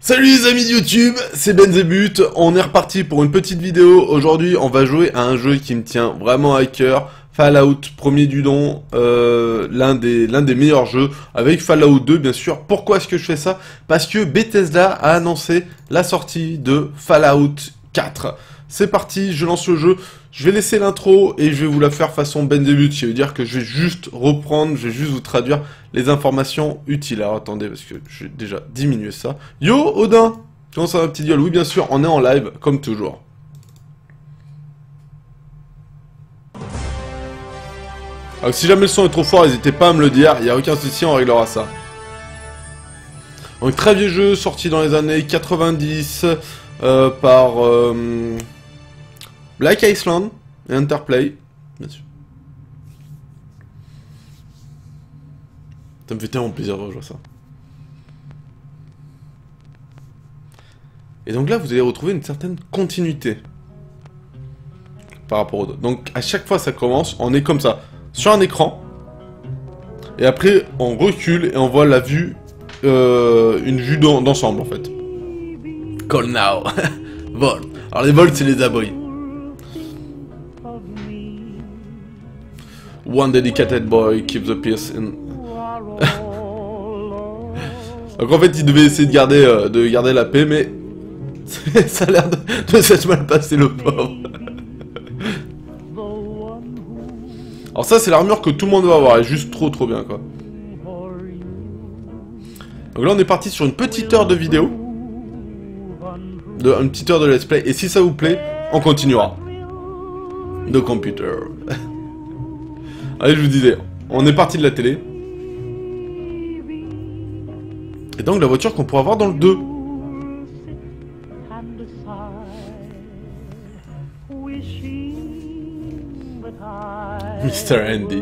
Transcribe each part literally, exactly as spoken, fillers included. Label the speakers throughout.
Speaker 1: Salut les amis de YouTube, c'est Benzébut, on est reparti pour une petite vidéo. Aujourd'hui on va jouer à un jeu qui me tient vraiment à cœur, Fallout, premier du nom, euh, l'un des, l'un des meilleurs jeux, avec Fallout deux bien sûr. Pourquoi est-ce que je fais ça? Parce que Bethesda a annoncé la sortie de Fallout quatre. C'est parti, je lance le jeu, je vais laisser l'intro et je vais vous la faire façon Benzébut, ce qui veut dire que je vais juste reprendre, je vais juste vous traduire les informations utiles. Alors attendez, parce que j'ai déjà diminué ça. Yo, Odin! Comment ça va, petit diol? Oui, bien sûr, on est en live, comme toujours. Alors si jamais le son est trop fort, n'hésitez pas à me le dire, il n'y a aucun souci, on réglera ça. Donc très vieux jeu, sorti dans les années quatre-vingt-dix, euh, par euh, Black Island et Interplay, bien sûr. Ça me fait tellement plaisir de rejouer ça. Et donc là, vous allez retrouver une certaine continuité par rapport aux deux. Donc à chaque fois ça commence, on est comme ça, sur un écran. Et après, on recule et on voit la vue, euh, une vue d'ensemble en fait. Call now. Vault. Alors les Vaults, c'est les abris. One dedicated boy keeps the peace in... Donc en fait, il devait essayer de garder, euh, de garder la paix, mais ça a l'air de, de s'être mal passé, le pauvre. Alors ça, c'est l'armure que tout le monde va avoir, elle est juste trop trop bien, quoi. Donc là, on est parti sur une petite heure de vidéo. De, une petite heure de let's play, et si ça vous plaît, on continuera. De computer. Allez, je vous disais, on est parti de la télé. Et donc la voiture qu'on pourra voir dans le deux. Mister Andy.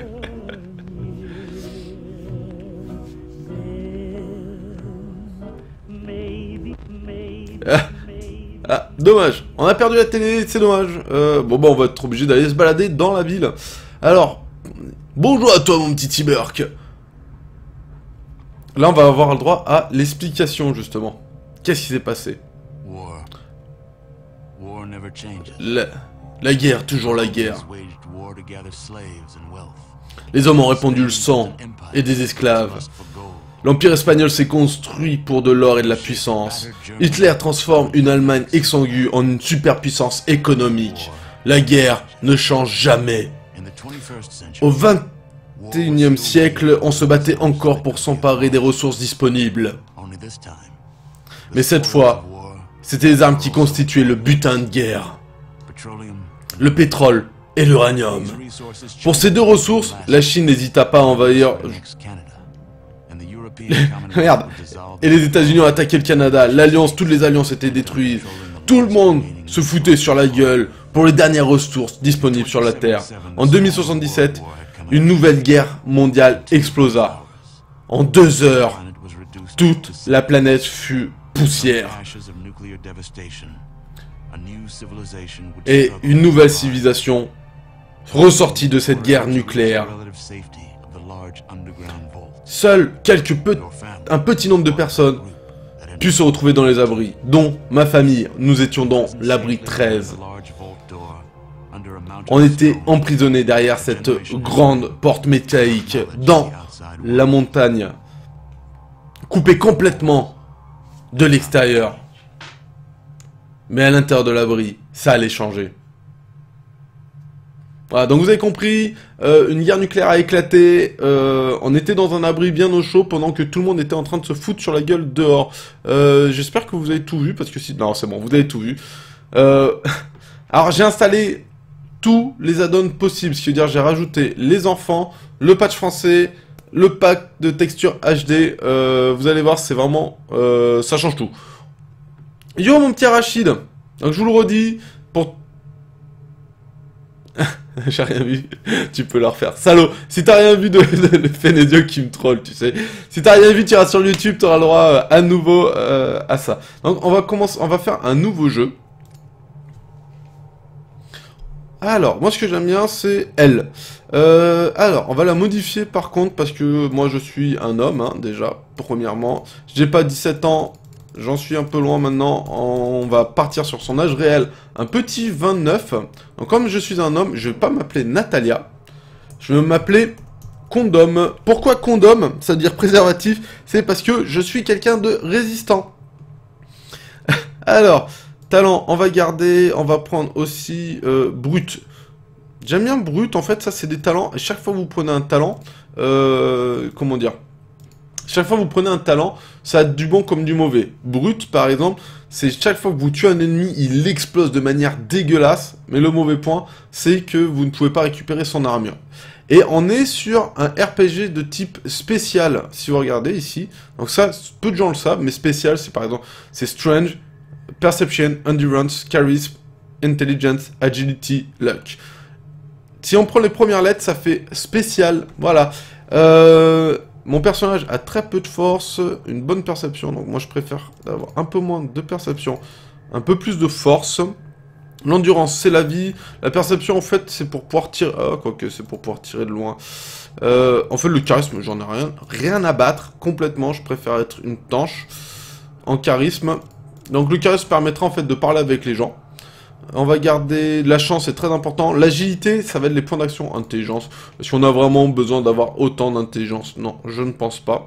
Speaker 1: ah, ah, dommage. On a perdu la télé, c'est dommage. Euh, bon bah on va être obligé d'aller se balader dans la ville. Alors, bonjour à toi mon petit Tiburk. Là, on va avoir le droit à l'explication, justement. Qu'est-ce qui s'est passé?
Speaker 2: War. War never changes.
Speaker 1: La... la guerre, toujours la guerre.
Speaker 2: Waged war to gather slaves and wealth.
Speaker 1: Les hommes ont répandu le sang et des esclaves. L'Empire espagnol s'est construit pour de l'or et de la puissance. Hitler transforme une Allemagne exsangue en une superpuissance économique. La guerre ne change jamais. Au vingt et unième siècle, on se battait encore pour s'emparer des ressources disponibles. Mais cette fois, c'était les armes qui constituaient le butin de guerre. Le pétrole et l'uranium. Pour ces deux ressources, la Chine n'hésita pas à envahir... Merde. Et les États-Unis ont attaqué le Canada. L'alliance, toutes les alliances étaient détruites. Tout le monde se foutait sur la gueule pour les dernières ressources disponibles sur la Terre. En deux mille soixante-dix-sept, une nouvelle guerre mondiale explosa. En deux heures, toute la planète fut poussière. Et une nouvelle civilisation ressortit de cette guerre nucléaire. Seuls quelques pe- un petit nombre de personnes put se retrouver dans les abris, dont ma famille. Nous étions dans l'abri treize. On était emprisonnés derrière cette grande porte métallique, dans la montagne, coupée complètement de l'extérieur. Mais à l'intérieur de l'abri, ça allait changer. Voilà, donc vous avez compris, euh, une guerre nucléaire a éclaté, euh, on était dans un abri bien au chaud pendant que tout le monde était en train de se foutre sur la gueule dehors. Euh, j'espère que vous avez tout vu, parce que si... Non, c'est bon, vous avez tout vu. Euh... Alors j'ai installé tous les add-ons possibles, ce qui veut dire j'ai rajouté les enfants, le patch français, le pack de texture H D, euh, vous allez voir, c'est vraiment... Euh, ça change tout. Yo mon petit Rachid, donc je vous le redis, pour... J'ai rien vu, tu peux la refaire. Salaud, si t'as rien vu de, de, de Fénédio qui me troll, tu sais. Si t'as rien vu, tu iras sur YouTube, t'auras le droit euh, à nouveau euh, à ça. Donc on va commencer, on va faire un nouveau jeu. Alors, moi ce que j'aime bien, c'est elle. Euh, alors, on va la modifier par contre, parce que moi je suis un homme, hein, déjà, premièrement. J'ai pas dix-sept ans, J'en suis un peu loin maintenant. On va partir sur son âge réel. Un petit vingt-neuf. Donc comme je suis un homme, je vais pas m'appeler Natalia. Je vais m'appeler Condom. Pourquoi Condom? C'est-à-dire préservatif. C'est parce que je suis quelqu'un de résistant. Alors, talent, on va garder. On va prendre aussi euh, brut. J'aime bien brut, en fait, ça c'est des talents. Et chaque fois que vous prenez un talent, euh, comment dire? Chaque fois que vous prenez un talent, ça a du bon comme du mauvais. Brut, par exemple, c'est chaque fois que vous tuez un ennemi, il explose de manière dégueulasse. Mais le mauvais point, c'est que vous ne pouvez pas récupérer son armure. Et on est sur un R P G de type spécial, si vous regardez ici. Donc ça, peu de gens le savent, mais spécial, c'est par exemple, c'est Strange, Perception, Endurance, Charisme, Intelligence, Agility, Luck. Si on prend les premières lettres, ça fait spécial, voilà. Euh... Mon personnage a très peu de force, une bonne perception, donc moi je préfère avoir un peu moins de perception, un peu plus de force. L'endurance, c'est la vie. La perception, en fait, c'est pour pouvoir tirer... Ah, quoique, c'est pour pouvoir tirer de loin. Euh, en fait, le charisme, j'en ai rien, rien à battre, complètement. Je préfère être une tanche en charisme. Donc le charisme permettra, en fait, de parler avec les gens. On va garder la chance, c'est très important. L'agilité, ça va être les points d'action. Intelligence. Si on a vraiment besoin d'avoir autant d'intelligence, non, je ne pense pas.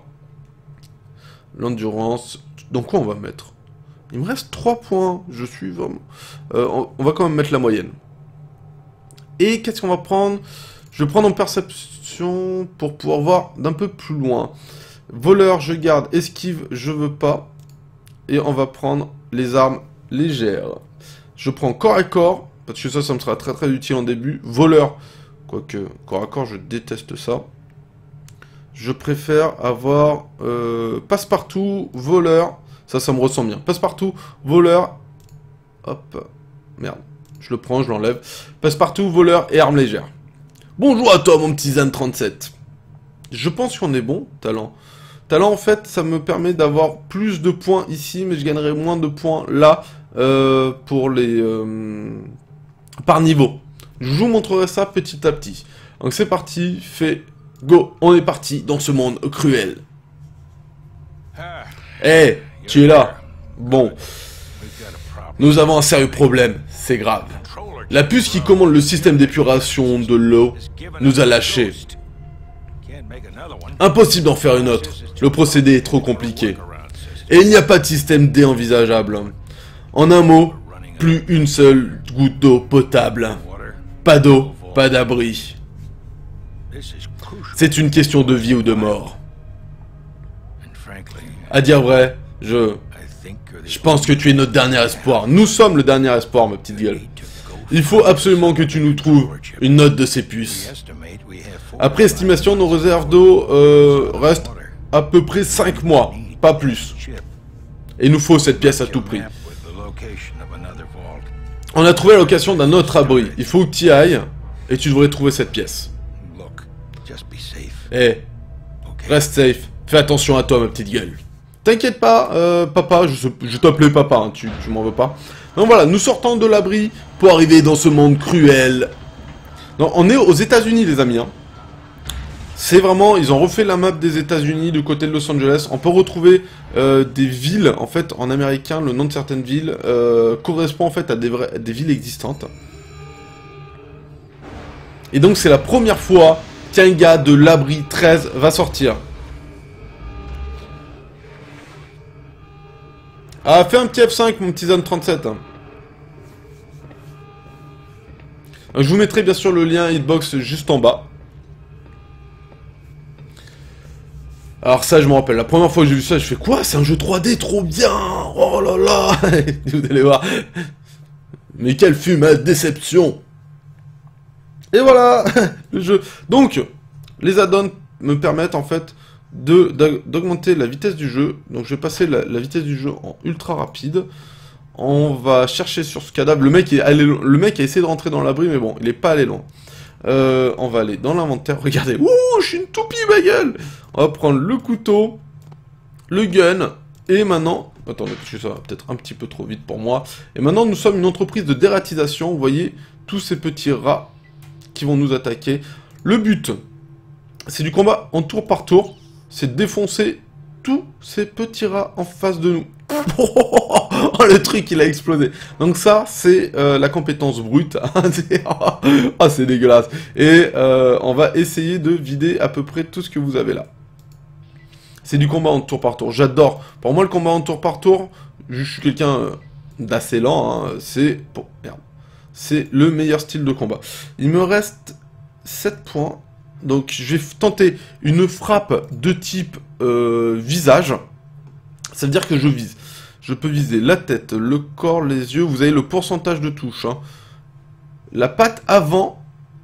Speaker 1: L'endurance. Donc quoi on va mettre? Il me reste trois points. Je suis vraiment... Euh, on, on va quand même mettre la moyenne. Et qu'est-ce qu'on va prendre? Je vais prendre en perception pour pouvoir voir d'un peu plus loin. Voleur, je garde. Esquive, je veux pas. Et on va prendre les armes légères. Je prends corps à corps, parce que ça, ça me sera très très utile en début. Voleur, quoique corps à corps, je déteste ça. Je préfère avoir euh, passe-partout, voleur. Ça, ça me ressemble bien. Passe-partout, voleur. Hop, merde. Je le prends, je l'enlève. Passe-partout, voleur et arme légère. Bonjour à toi, mon petit Zan trente-sept. Je pense qu'on est bon, talent. Talent, en fait, ça me permet d'avoir plus de points ici, mais je gagnerai moins de points là. Euh, pour les... Euh, par niveau. Je vous montrerai ça petit à petit. Donc c'est parti, fait, go, on est parti dans ce monde cruel. Eh, hey, tu es là? Bon. Nous avons un sérieux problème, c'est grave. La puce qui commande le système d'épuration de l'eau nous a lâchés. Impossible d'en faire une autre. Le procédé est trop compliqué. Et il n'y a pas de système D envisageable. En un mot, plus une seule goutte d'eau potable. Pas d'eau, pas d'abri. C'est une question de vie ou de mort. À dire vrai, je... Je pense que tu es notre dernier espoir. Nous sommes le dernier espoir, ma petite gueule. Il faut absolument que tu nous trouves une note de ces puces. Après estimation, nos réserves d'eau euh, restent à peu près cinq mois, pas plus. Et il nous faut cette pièce à tout prix. On a trouvé la location d'un autre abri. Il faut que tu y ailles et tu devrais trouver cette pièce. Eh, hey, reste safe. Fais attention à toi, ma petite gueule. T'inquiète pas, euh, papa, je, je t'appelais papa, hein, tu, tu m'en veux pas. Donc voilà, nous sortons de l'abri pour arriver dans ce monde cruel. Non, on est aux États-Unis, les amis. Hein. C'est vraiment, ils ont refait la map des États-Unis du côté de Los Angeles. On peut retrouver euh, des villes, en fait, en américain, le nom de certaines villes euh, correspond en fait à des, vrais, des villes existantes. Et donc c'est la première fois qu'un gars de l'abri treize va sortir. Ah, fais un petit F cinq, mon petit Zan trente-sept. Je vous mettrai bien sûr le lien Hitbox juste en bas. Alors ça, je me rappelle, la première fois que j'ai vu ça, je fais quoi? C'est un jeu trois D, trop bien! Oh là là! Vous allez voir. Mais quelle fut ma déception! Et voilà! Le jeu. Donc, les add-ons me permettent en fait de d'augmenter la vitesse du jeu. Donc je vais passer la, la vitesse du jeu en ultra rapide. On va chercher sur ce cadavre. Le mec est allé, le mec a essayé de rentrer dans l'abri, mais bon, il est pas allé loin. Euh, on va aller dans l'inventaire. Regardez, ouh, je suis une toupie, ma gueule. On va prendre le couteau, le gun, et maintenant... Attendez, parce que ça va peut-être un petit peu trop vite pour moi. Et maintenant, nous sommes une entreprise de dératisation. Vous voyez, tous ces petits rats qui vont nous attaquer. Le but, c'est du combat en tour par tour. C'est de défoncer tous ces petits rats en face de nous. Oh, le truc, il a explosé. Donc ça, c'est euh, la compétence brute. Ah, c'est dégueulasse. Et euh, on va essayer de vider à peu près tout ce que vous avez là. C'est du combat en tour par tour. J'adore. Pour moi, le combat en tour par tour, je suis quelqu'un d'assez lent. Hein. C'est... Bon, merde. C'est le meilleur style de combat. Il me reste sept points. Donc, je vais tenter une frappe de type euh, visage. Ça veut dire que je vise. Je peux viser la tête, le corps, les yeux. Vous avez le pourcentage de touche. Hein. La patte avant.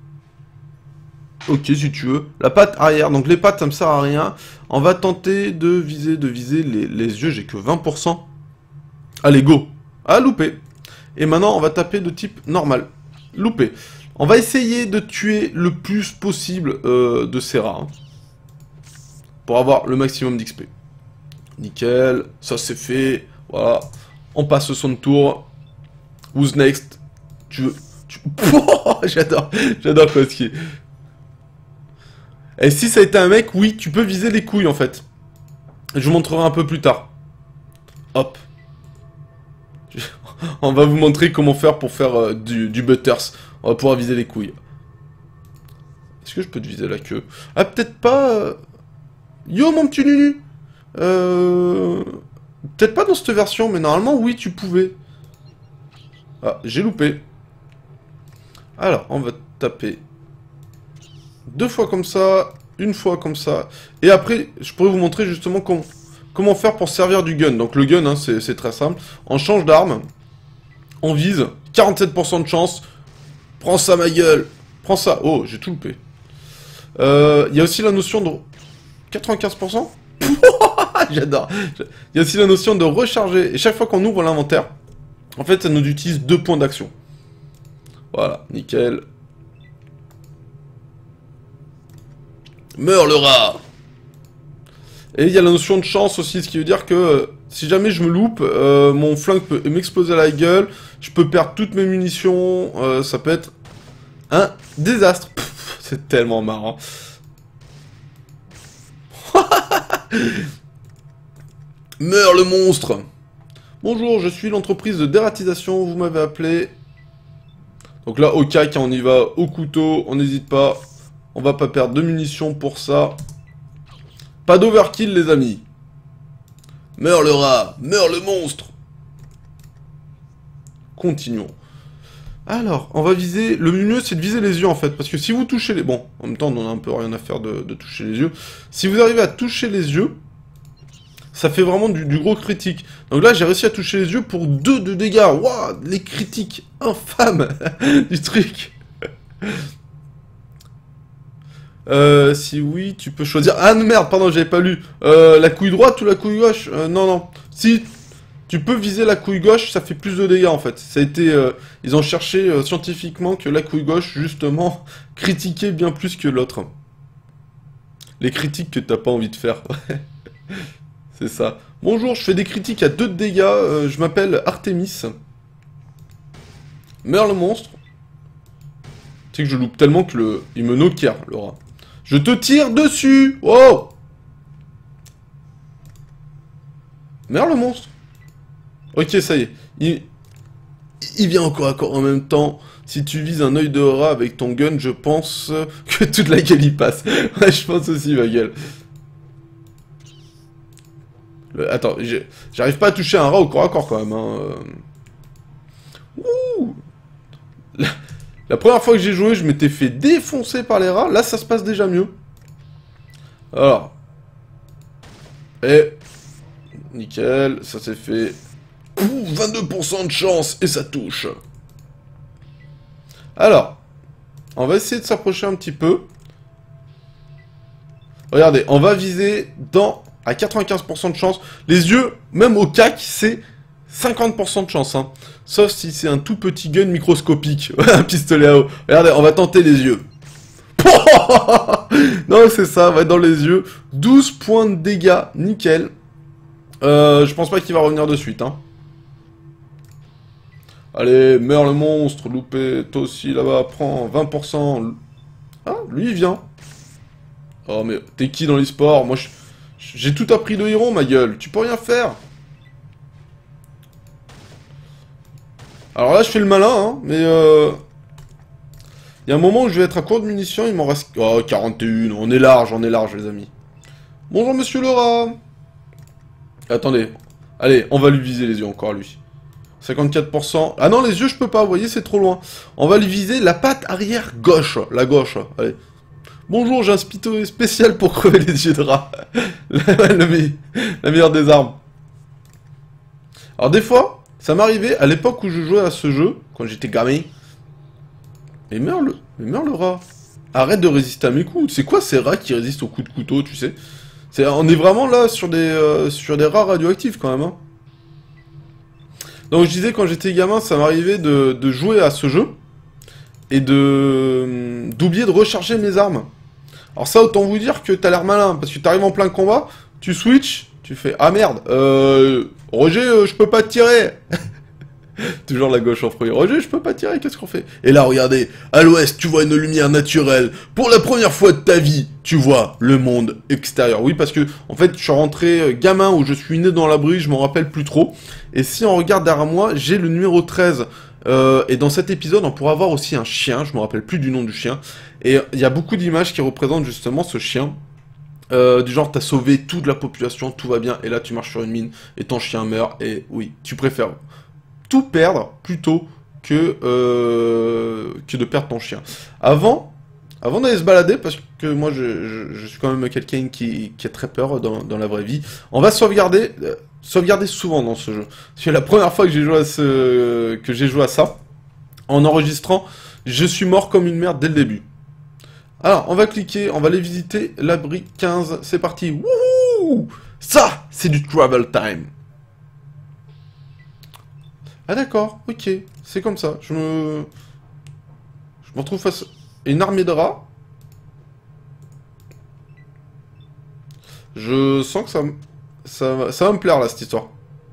Speaker 1: Ok, si tu veux. La patte arrière. Donc, les pattes, ça me sert à rien. On va tenter de viser, de viser les, les yeux. J'ai que vingt pour cent. Allez, go. Ah, loupé. Et maintenant, on va taper de type normal. Loupé. On va essayer de tuer le plus possible euh, de ces rats. Hein, pour avoir le maximum d'X P. Nickel. Ça, c'est fait. Voilà. On passe son tour. Who's next? Tu veux... Tu... Oh, j'adore. J'adore Koski. Et si ça a été un mec, oui, tu peux viser les couilles, en fait. Je vous montrerai un peu plus tard. Hop. On va vous montrer comment faire pour faire euh, du, du butters. On va pouvoir viser les couilles. Est-ce que je peux te viser la queue? Ah, peut-être pas... Euh... Yo, mon petit Nunu. Euh... Peut-être pas dans cette version, mais normalement, oui, tu pouvais. Ah, j'ai loupé. Alors, on va taper... Deux fois comme ça, une fois comme ça. Et après, je pourrais vous montrer justement comment, comment faire pour servir du gun. Donc le gun, hein, c'est très simple. On change d'arme. On vise. quarante-sept pour cent de chance. Prends ça, ma gueule. Prends ça. Oh, j'ai tout loupé. Il euh, y a aussi la notion de... quatre-vingt-quinze pour cent. J'adore. Il y a aussi la notion de recharger. Et chaque fois qu'on ouvre l'inventaire, en fait, ça nous utilise deux points d'action. Voilà, nickel. Meurs le rat. Et il y a la notion de chance aussi, ce qui veut dire que euh, si jamais je me loupe, euh, mon flingue peut m'exploser à la gueule, je peux perdre toutes mes munitions, euh, ça peut être un désastre. C'est tellement marrant. Meurs le monstre. Bonjour, je suis l'entreprise de dératisation, vous m'avez appelé. Donc là, au cac, on y va au couteau, on n'hésite pas. On va pas perdre de munitions pour ça. Pas d'overkill, les amis. Meurs le rat, meurs le monstre. Continuons. Alors, on va viser... Le mieux, c'est de viser les yeux, en fait. Parce que si vous touchez les... Bon, en même temps, on en a un peu rien à faire de, de toucher les yeux. Si vous arrivez à toucher les yeux, ça fait vraiment du, du gros critique. Donc là, j'ai réussi à toucher les yeux pour deux de dégâts. Waouh, les critiques infâmes du truc. Euh, si oui, tu peux choisir... Ah merde, pardon, j'avais pas lu. Euh, la couille droite ou la couille gauche? euh, Non, non. Si tu peux viser la couille gauche, ça fait plus de dégâts, en fait. Ça a été... Euh, ils ont cherché euh, scientifiquement que la couille gauche, justement, critiquait bien plus que l'autre. Les critiques que t'as pas envie de faire. C'est ça. Bonjour, je fais des critiques à deux de dégâts. Euh, je m'appelle Artemis. Meurs le monstre. Tu sais que je loupe tellement que le... Il me knocker, le rat. Je te tire dessus. Oh. Meurs le monstre. Ok, ça y est. Il... Il vient encore à corps en même temps. Si tu vises un œil de rat avec ton gun, je pense que toute la gueule y passe. Ouais, je pense aussi, ma gueule. Le... Attends, j'arrive pas à toucher un rat au corps à corps, quand même. Hein. Ouh. La... La première fois que j'ai joué, je m'étais fait défoncer par les rats. Là, ça se passe déjà mieux. Alors. Et... Nickel, ça s'est fait... Ouh, vingt-deux pour cent de chance, et ça touche. Alors. On va essayer de s'approcher un petit peu. Regardez, on va viser dans... à quatre-vingt-quinze pour cent de chance. Les yeux, même au cac, c'est... cinquante pour cent de chance, hein. Sauf si c'est un tout petit gun microscopique. Un pistolet à eau. Regardez, on va tenter les yeux. Non, c'est ça, on va être dans les yeux. douze points de dégâts, nickel. Euh, je pense pas qu'il va revenir de suite, hein. Allez, meurs le monstre, loupé. Toi aussi, là-bas, prends vingt pour cent. Ah, lui, il vient. Oh, mais t'es qui dans l'e-sport? Moi, j'ai tout appris de héros, ma gueule. Tu peux rien faire. Alors là, je fais le malin, hein, mais euh... il y a un moment où je vais être à court de munitions, il m'en reste... Oh, quarante et un, on est large, on est large, les amis. Bonjour, monsieur le rat. Attendez. Allez, on va lui viser les yeux encore, lui. cinquante-quatre pour cent. Ah non, les yeux, je peux pas, vous voyez, c'est trop loin. On va lui viser la patte arrière gauche. La gauche, allez. Bonjour, j'ai un spito spécial pour crever les yeux de rat. la, la, la meilleure des armes. Alors des fois, ça m'arrivait, à l'époque où je jouais à ce jeu, quand j'étais gamin. Mais meurs le, mais meurs le rat. Arrête de résister à mes coups. C'est quoi ces rats qui résistent aux coups de couteau, tu sais? C'est, on est vraiment là sur des, euh, sur des rats radioactifs quand même, hein. Donc je disais, quand j'étais gamin, ça m'arrivait de, de jouer à ce jeu et de d'oublier de recharger mes armes. Alors ça, autant vous dire que t'as l'air malin, parce que t'arrives en plein combat, tu switches, tu fais « Ah merde, euh... Roger, euh, je peux pas te tirer !» Toujours la gauche en premier. « Roger, je peux pas tirer, qu'est-ce qu'on fait ?» Et là, regardez, à l'ouest, tu vois une lumière naturelle. Pour la première fois de ta vie, tu vois le monde extérieur. Oui, parce que, en fait, je suis rentré gamin où je suis né dans l'abri, je m'en rappelle plus trop. Et si on regarde derrière moi, j'ai le numéro treize. Euh, et dans cet épisode, on pourra voir aussi un chien, je me rappelle plus du nom du chien. Et il y a beaucoup d'images qui représentent justement ce chien. Euh, du genre, t'as sauvé toute la population, tout va bien, et là tu marches sur une mine, et ton chien meurt, et oui, tu préfères tout perdre plutôt que, euh, que de perdre ton chien. Avant, avant d'aller se balader, parce que moi je, je, je suis quand même quelqu'un qui, qui a très peur dans, dans la vraie vie, on va sauvegarder, euh, sauvegarder souvent dans ce jeu. C'est la première fois que j'ai joué à ce, que j'ai joué à ça, en enregistrant, je suis mort comme une merde dès le début. Alors, on va cliquer, on va aller visiter l'abri quinze, c'est parti. Wouhou! Ça, c'est du travel time. Ah d'accord, ok, c'est comme ça. Je me... Je me retrouve face à une armée de rats. Je sens que ça, ça, ça va me plaire là, cette histoire.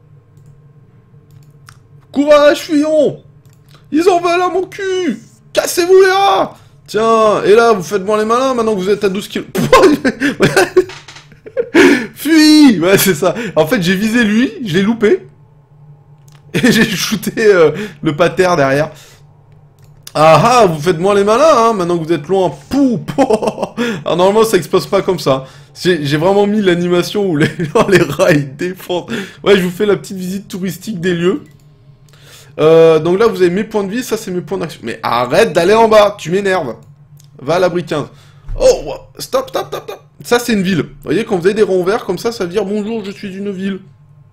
Speaker 1: Courage, fuyons! Ils en veulent à mon cul! Cassez-vous les rats! Tiens, et là, vous faites bon les malins, maintenant que vous êtes à douze kilomètres. Fuis! Ouais, c'est ça. En fait, j'ai visé lui, je l'ai loupé. Et j'ai shooté euh, le pater derrière. Ah ah, vous faites moins les malins, hein, maintenant que vous êtes loin. Pouh, pouh. Alors normalement, ça explose pas comme ça. J'ai vraiment mis l'animation où les, les rats, ils défendent. Ouais, je vous fais la petite visite touristique des lieux. Euh, donc là, vous avez mes points de vie, ça c'est mes points d'action. Mais arrête d'aller en bas, tu m'énerves. Va à l'abri quinze. Oh, stop, stop, stop, stop. Ça c'est une ville. Vous voyez, quand vous avez des ronds verts comme ça, ça veut dire bonjour, je suis une ville.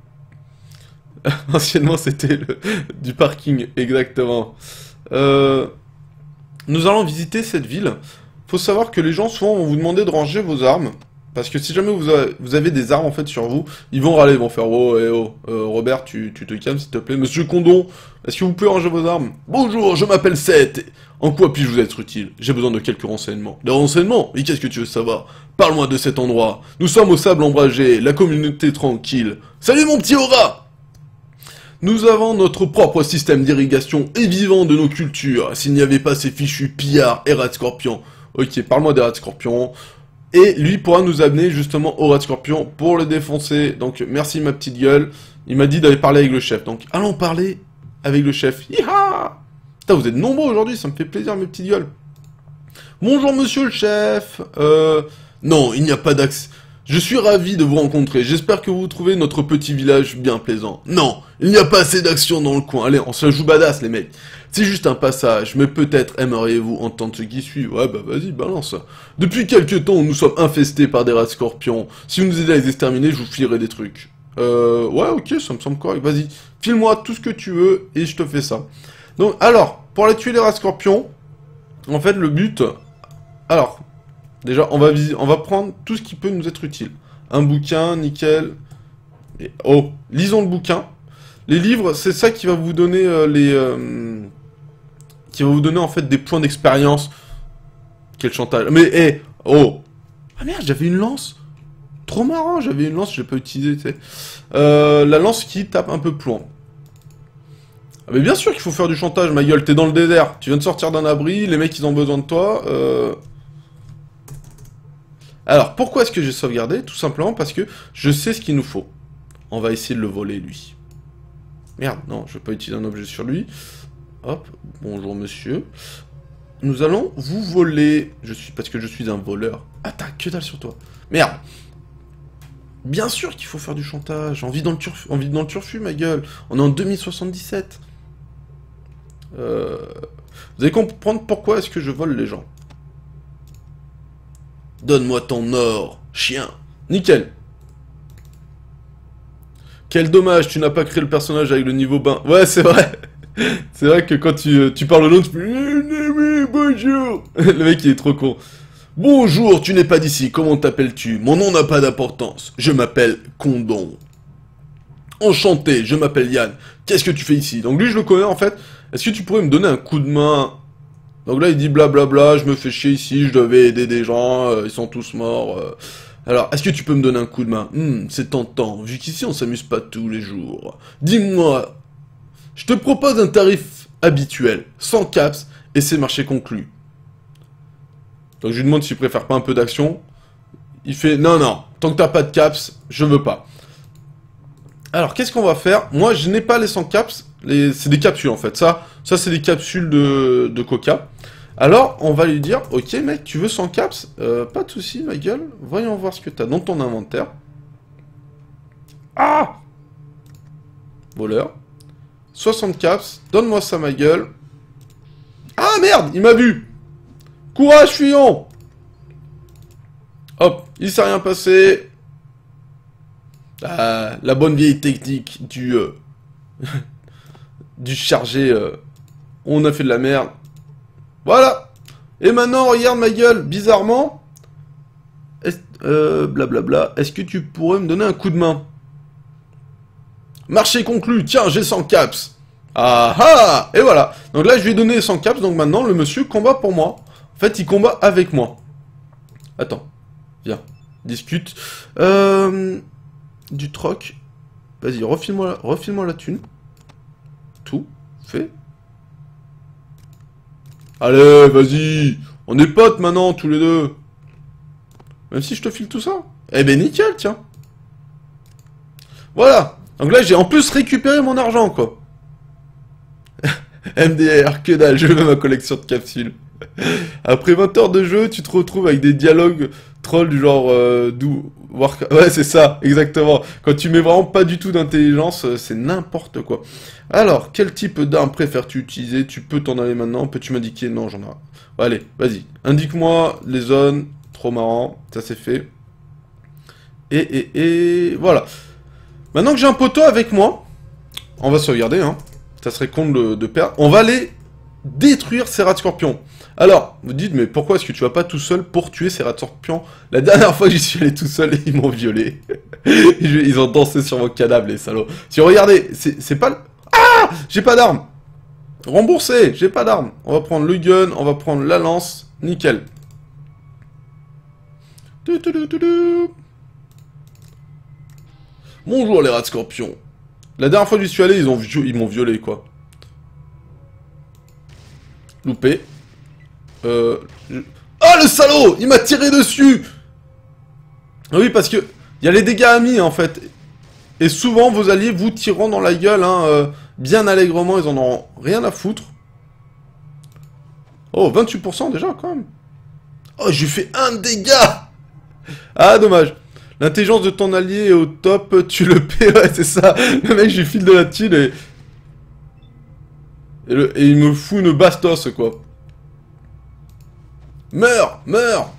Speaker 1: Anciennement, c'était du parking, exactement. Euh, nous allons visiter cette ville. Faut savoir que les gens, souvent, vont vous demander de ranger vos armes. Parce que si jamais vous avez, vous avez des armes en fait sur vous, ils vont râler, ils vont faire oh, eh, oh, euh, Robert, tu, tu te calmes s'il te plaît. Monsieur Condon, est-ce que vous pouvez ranger vos armes? Bonjour, je m'appelle Seth. En quoi puis-je vous être utile? J'ai besoin de quelques renseignements. Des renseignements? Mais qu'est-ce que tu veux savoir? Parle-moi de cet endroit. Nous sommes au sable ombragé, la communauté tranquille. Salut mon petit rat! Nous avons notre propre système d'irrigation et vivant de nos cultures. S'il n'y avait pas ces fichus pillards et rats de scorpions. Ok, parle-moi des rats de scorpions. Et lui pourra nous amener justement au rat de scorpion pour le défoncer. Donc merci ma petite gueule. Il m'a dit d'aller parler avec le chef. Donc allons parler avec le chef. Hiha! Putain, vous êtes nombreux aujourd'hui, ça me fait plaisir mes petites gueules. Bonjour monsieur le chef. Euh... Non, il n'y a pas d'accès. Je suis ravi de vous rencontrer. J'espère que vous trouvez notre petit village bien plaisant. Non, il n'y a pas assez d'action dans le coin. Allez, on se la joue badass les mecs. C'est juste un passage, mais peut-être aimeriez-vous entendre ce qui suit. Ouais, bah vas-y, balance. Depuis quelques temps, nous sommes infestés par des rats scorpions. Si vous nous aidez à les exterminer, je vous filerai des trucs. Euh, ouais, ok, ça me semble correct. Vas-y, file-moi tout ce que tu veux et je te fais ça. Donc, alors, pour aller tuer les rats scorpions, en fait, le but... Alors, déjà, on va, on va prendre tout ce qui peut nous être utile. Un bouquin, nickel. Et... Oh, lisons le bouquin. Les livres, c'est ça qui va vous donner euh, les... Euh... qui va vous donner en fait des points d'expérience. Quel chantage. Mais, hé, hey, oh. Ah merde, j'avais une lance. Trop marrant, j'avais une lance, je l'ai pas utilisée, tu sais. Euh, la lance qui tape un peu plus loin. Ah mais bien sûr qu'il faut faire du chantage, ma gueule, t'es dans le désert. Tu viens de sortir d'un abri, les mecs ils ont besoin de toi. Euh... Alors, pourquoi est-ce que j'ai sauvegardé? Tout simplement parce que je sais ce qu'il nous faut. On va essayer de le voler, lui. Merde, non, je vais pas utiliser un objet sur lui. Hop, bonjour monsieur. Nous allons vous voler. Je suis parce que je suis un voleur. Ah, t'as que dalle sur toi. Merde. Bien sûr qu'il faut faire du chantage. On vit dans le turfu, on vit dans le turfu, ma gueule. On est en deux mille soixante-dix-sept. Euh... Vous allez comprendre pourquoi est-ce que je vole les gens. Donne-moi ton or, chien. Nickel. Quel dommage, tu n'as pas créé le personnage avec le niveau bain. Ouais, c'est vrai. C'est vrai que quand tu, tu parles au nom, tu fais... Bonjour. Le mec, il est trop con. Bonjour, tu n'es pas d'ici, comment t'appelles-tu? Mon nom n'a pas d'importance. Je m'appelle Condon. Enchanté, je m'appelle Yann. Qu'est-ce que tu fais ici? Donc lui, je le connais, en fait. Est-ce que tu pourrais me donner un coup de main? Donc là, il dit blablabla, je me fais chier ici, je devais aider des gens, euh, ils sont tous morts. Euh... Alors, est-ce que tu peux me donner un coup de main? hmm, C'est tentant, vu qu'ici, on s'amuse pas tous les jours. Dis-moi, je te propose un tarif habituel, sans caps, et c'est marché conclu. Donc je lui demande s'il préfère pas un peu d'action. Il fait, non, non, tant que t'as pas de caps, je veux pas. Alors, qu'est-ce qu'on va faire? Moi, je n'ai pas les cent caps, les... c'est des capsules en fait, ça, ça c'est des capsules de... de coca. Alors, on va lui dire, ok mec, tu veux cent caps? euh, Pas de soucis, ma gueule, voyons voir ce que t'as dans ton inventaire. Ah! Voleur. soixante caps, donne-moi ça, ma gueule. Ah merde, il m'a vu! Courage, fuyons! Hop, il s'est rien passé. Ah, la bonne vieille technique du... Euh, du chargé. Euh, on a fait de la merde. Voilà! Et maintenant, regarde ma gueule, bizarrement... Est euh, blablabla, est-ce que tu pourrais me donner un coup de main? Marché conclu, tiens, j'ai cent caps. Ah ah! Et voilà. Donc là, je lui ai donné cent caps, donc maintenant, le monsieur combat pour moi. En fait, il combat avec moi. Attends. Viens. Discute. Euh... Du troc. Vas-y, refile-moi refile-moi la thune. Tout. Fait. Allez, vas-y. On est potes maintenant, tous les deux. Même si je te file tout ça. Eh ben, nickel, tiens. Voilà. Donc là, j'ai en plus récupéré mon argent, quoi. M D R, que dalle, je veux ma collection de capsules. Après vingt heures de jeu, tu te retrouves avec des dialogues trolls du genre euh, d'où Warcraft. Ouais, c'est ça, exactement. Quand tu mets vraiment pas du tout d'intelligence, euh, c'est n'importe quoi. Alors, quel type d'arme préfères-tu utiliser? Tu peux t'en aller maintenant. Peux-tu m'indiquer? Non, j'en ai rien. Bon, allez, vas-y. Indique-moi les zones. Trop marrant, ça c'est fait. Et, et, et... voilà. Maintenant que j'ai un poteau avec moi, on va sauvegarder, hein. Ça serait con de, de perdre. On va aller détruire ces rats de scorpions. Alors, vous dites, mais pourquoi est-ce que tu vas pas tout seul pour tuer ces rats de scorpions? La dernière fois, j'y suis allé tout seul et ils m'ont violé. Ils ont dansé sur mon cadavre, les salauds. Si regardez, c'est pas... Le... Ah! J'ai pas d'arme. Remboursé, j'ai pas d'arme. On va prendre le gun, on va prendre la lance. Nickel. Bonjour les rats de scorpions. La dernière fois que j'y suis allé, ils ont ils m'ont violé, quoi. Loupé. Euh... Je... Ah, le salaud! Il m'a tiré dessus! Oui, parce que... Il y a les dégâts amis, en fait. Et souvent, vos alliés vous tireront dans la gueule, hein, euh, bien allègrement, ils en auront rien à foutre. Oh, vingt-huit pour cent déjà, quand même. Oh, j'ai fait un dégât! Ah, dommage. L'intelligence de ton allié est au top, tu le paies, ouais, c'est ça. Le mec, je lui file de la thune et... Et, le... et il me fout une bastos, quoi. Meurs! Meurs!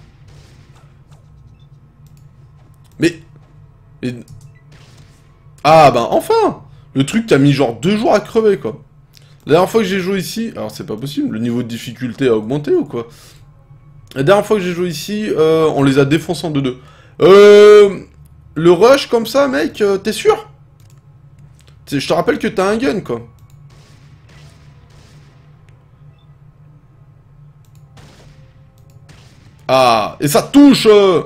Speaker 1: Mais... Mais... Ah, ben, enfin! Le truc qui a mis genre deux jours à crever, quoi. La dernière fois que j'ai joué ici... Alors, c'est pas possible, le niveau de difficulté a augmenté, ou quoi? La dernière fois que j'ai joué ici, euh, on les a défoncés en deux deux. Euh... Le rush comme ça, mec, euh, t'es sûr? Je te rappelle que t'as un gun, quoi. Ah, et ça touche euh...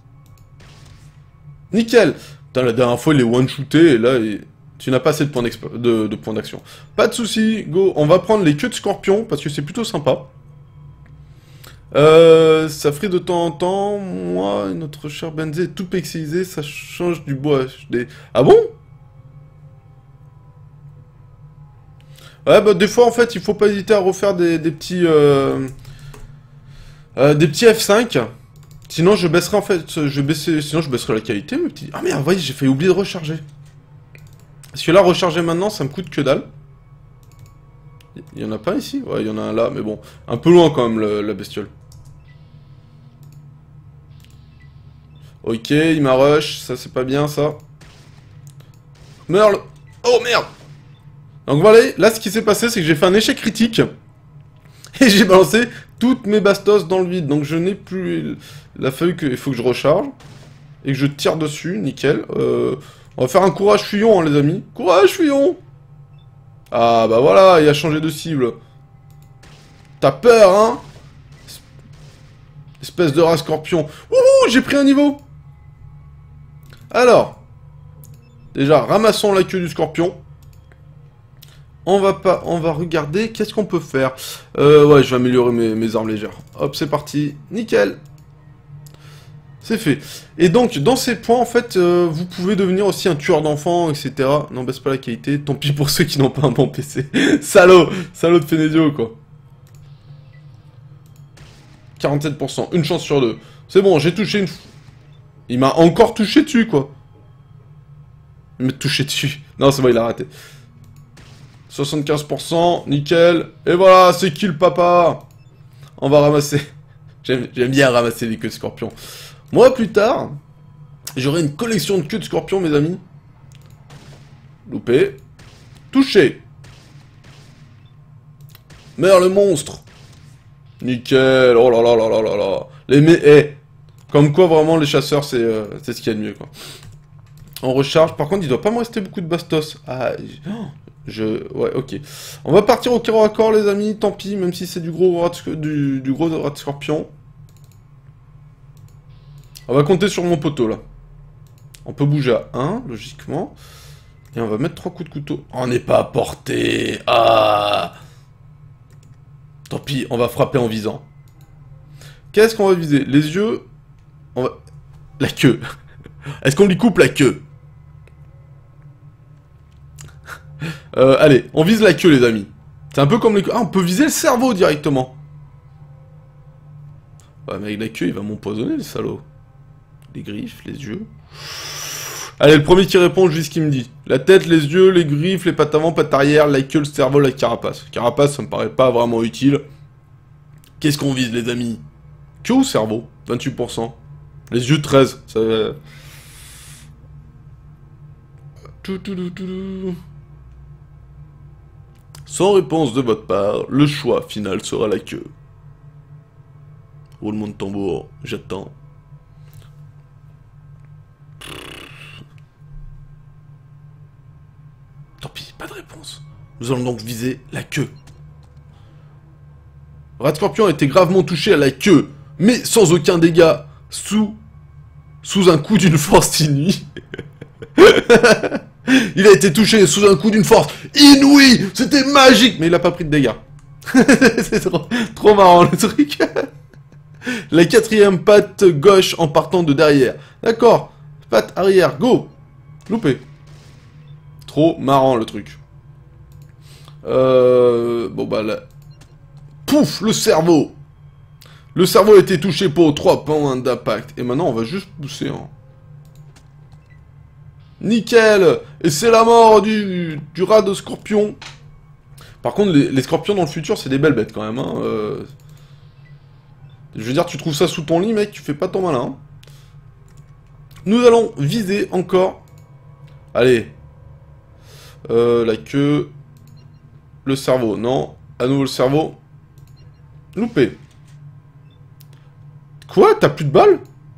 Speaker 1: Nickel. Putain, la dernière fois, il est one-shooté, et là, il... tu n'as pas assez de points de, de points d'action. Pas de soucis, go. On va prendre les queues de scorpion, parce que c'est plutôt sympa. Euh, ça ferait de temps en temps, moi, notre cher Benzé est tout pixelisé, ça change du bois H D. Ah bon? Ouais, bah des fois, en fait, il faut pas hésiter à refaire des, des petits... Euh, euh, des petits F cinq. Sinon, je baisserai, en fait... Je baisserai, sinon, je baisserai la qualité, mes petits... Ah merde, vous voyez, j'ai failli oublier de recharger. Parce que là, recharger maintenant, ça me coûte que dalle. Il y en a pas ici? Ouais, il y en a un là, mais bon. Un peu loin, quand même, le, la bestiole. Ok, il m'a rush. Ça, c'est pas bien, ça. Meurs le... Oh, merde! Donc voilà, là ce qui s'est passé, c'est que j'ai fait un échec critique. Et j'ai balancé toutes mes bastos dans le vide. Donc je n'ai plus... Il a fallu que... Il faut que je recharge. Et que je tire dessus, nickel. Euh... On va faire un courage fuyant, hein, les amis. Courage fuyant! Ah bah voilà, il a changé de cible. T'as peur, hein? Espèce de rat scorpion. Ouh, j'ai pris un niveau! Alors. Déjà, ramassons la queue du scorpion. On va pas, on va regarder, qu'est-ce qu'on peut faire. Euh, ouais, je vais améliorer mes, mes armes légères. Hop, c'est parti, nickel. C'est fait. Et donc, dans ces points, en fait, euh, vous pouvez devenir aussi un tueur d'enfants, et cetera. N'en baisse pas la qualité, tant pis pour ceux qui n'ont pas un bon P C. Salaud, salaud de Fenezio, quoi. quarante-sept pour cent, une chance sur deux. C'est bon, j'ai touché une... Il m'a encore touché dessus, quoi. Il m'a touché dessus. Non, c'est bon, il a raté. soixante-quinze pour cent, nickel. Et voilà, c'est kill papa. On va ramasser. J'aime bien ramasser les queues de scorpion. Moi, plus tard, j'aurai une collection de queues de scorpion, mes amis. Loupé. Touché. Meurs le monstre. Nickel. Oh là là là là là là. Les mé... Eh. Comme quoi, vraiment, les chasseurs, c'est euh, c'est ce qu'il y a de mieux, quoi. On recharge. Par contre, il doit pas me rester beaucoup de bastos. Ah... Je... Ouais, ok. On va partir au carreau à corps, les amis. Tant pis, même si c'est du gros rat de... du... du gros rat de scorpion. On va compter sur mon poteau, là. On peut bouger à un, logiquement. Et on va mettre trois coups de couteau. On n'est pas à portée. Ah. Tant pis, on va frapper en visant. Qu'est-ce qu'on va viser? Les yeux. On va... La queue. Est-ce qu'on lui coupe la queue? Euh, allez, on vise la queue, les amis. C'est un peu comme les... Ah, on peut viser le cerveau directement. Ouais, mais avec la queue, il va m'empoisonner, le salaud. Les griffes, les yeux... Allez, le premier qui répond, je dis ce qu'il me dit. La tête, les yeux, les griffes, les pattes avant, pattes arrière, la queue, le cerveau, la carapace. Carapace, ça me paraît pas vraiment utile. Qu'est-ce qu'on vise, les amis? Queue ou cerveau? vingt-huit pour cent. Les yeux, treize. Ça... Sans réponse de votre part, le choix final sera la queue. Roulement de tambour, j'attends. Tant pis, pas de réponse. Nous allons donc viser la queue. Rat Scorpion a été gravement touché à la queue, mais sans aucun dégât, sous... sous un coup d'une force inouïe. Il a été touché sous un coup d'une force inouïe. C'était magique. Mais il a pas pris de dégâts. C'est trop, trop marrant le truc. La quatrième patte gauche en partant de derrière. D'accord. Patte arrière, go. Loupé. Trop marrant le truc. Euh... Bon bah là... Pouf, le cerveau. Le cerveau a été touché pour trois points d'impact. Et maintenant on va juste pousser en... Nickel. Et c'est la mort du, du rat de scorpion. Par contre, les, les scorpions dans le futur, c'est des belles bêtes quand même. Hein. Euh... Je veux dire, tu trouves ça sous ton lit, mec, tu fais pas ton malin. Hein. Nous allons viser encore. Allez. Euh, la queue. Le cerveau, non. À nouveau le cerveau. Loupé. Quoi? T'as plus de balles?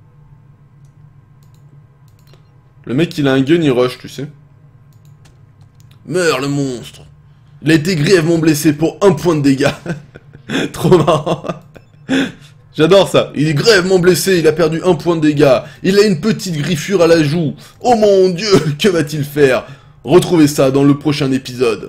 Speaker 1: Le mec, il a un gun, il rush, tu sais. Meurs, le monstre. Il a été grièvement blessé pour un point de dégâts. Trop marrant. J'adore ça. Il est grièvement blessé, il a perdu un point de dégâts. Il a une petite griffure à la joue. Oh mon dieu, que va-t-il faire? Retrouvez ça dans le prochain épisode.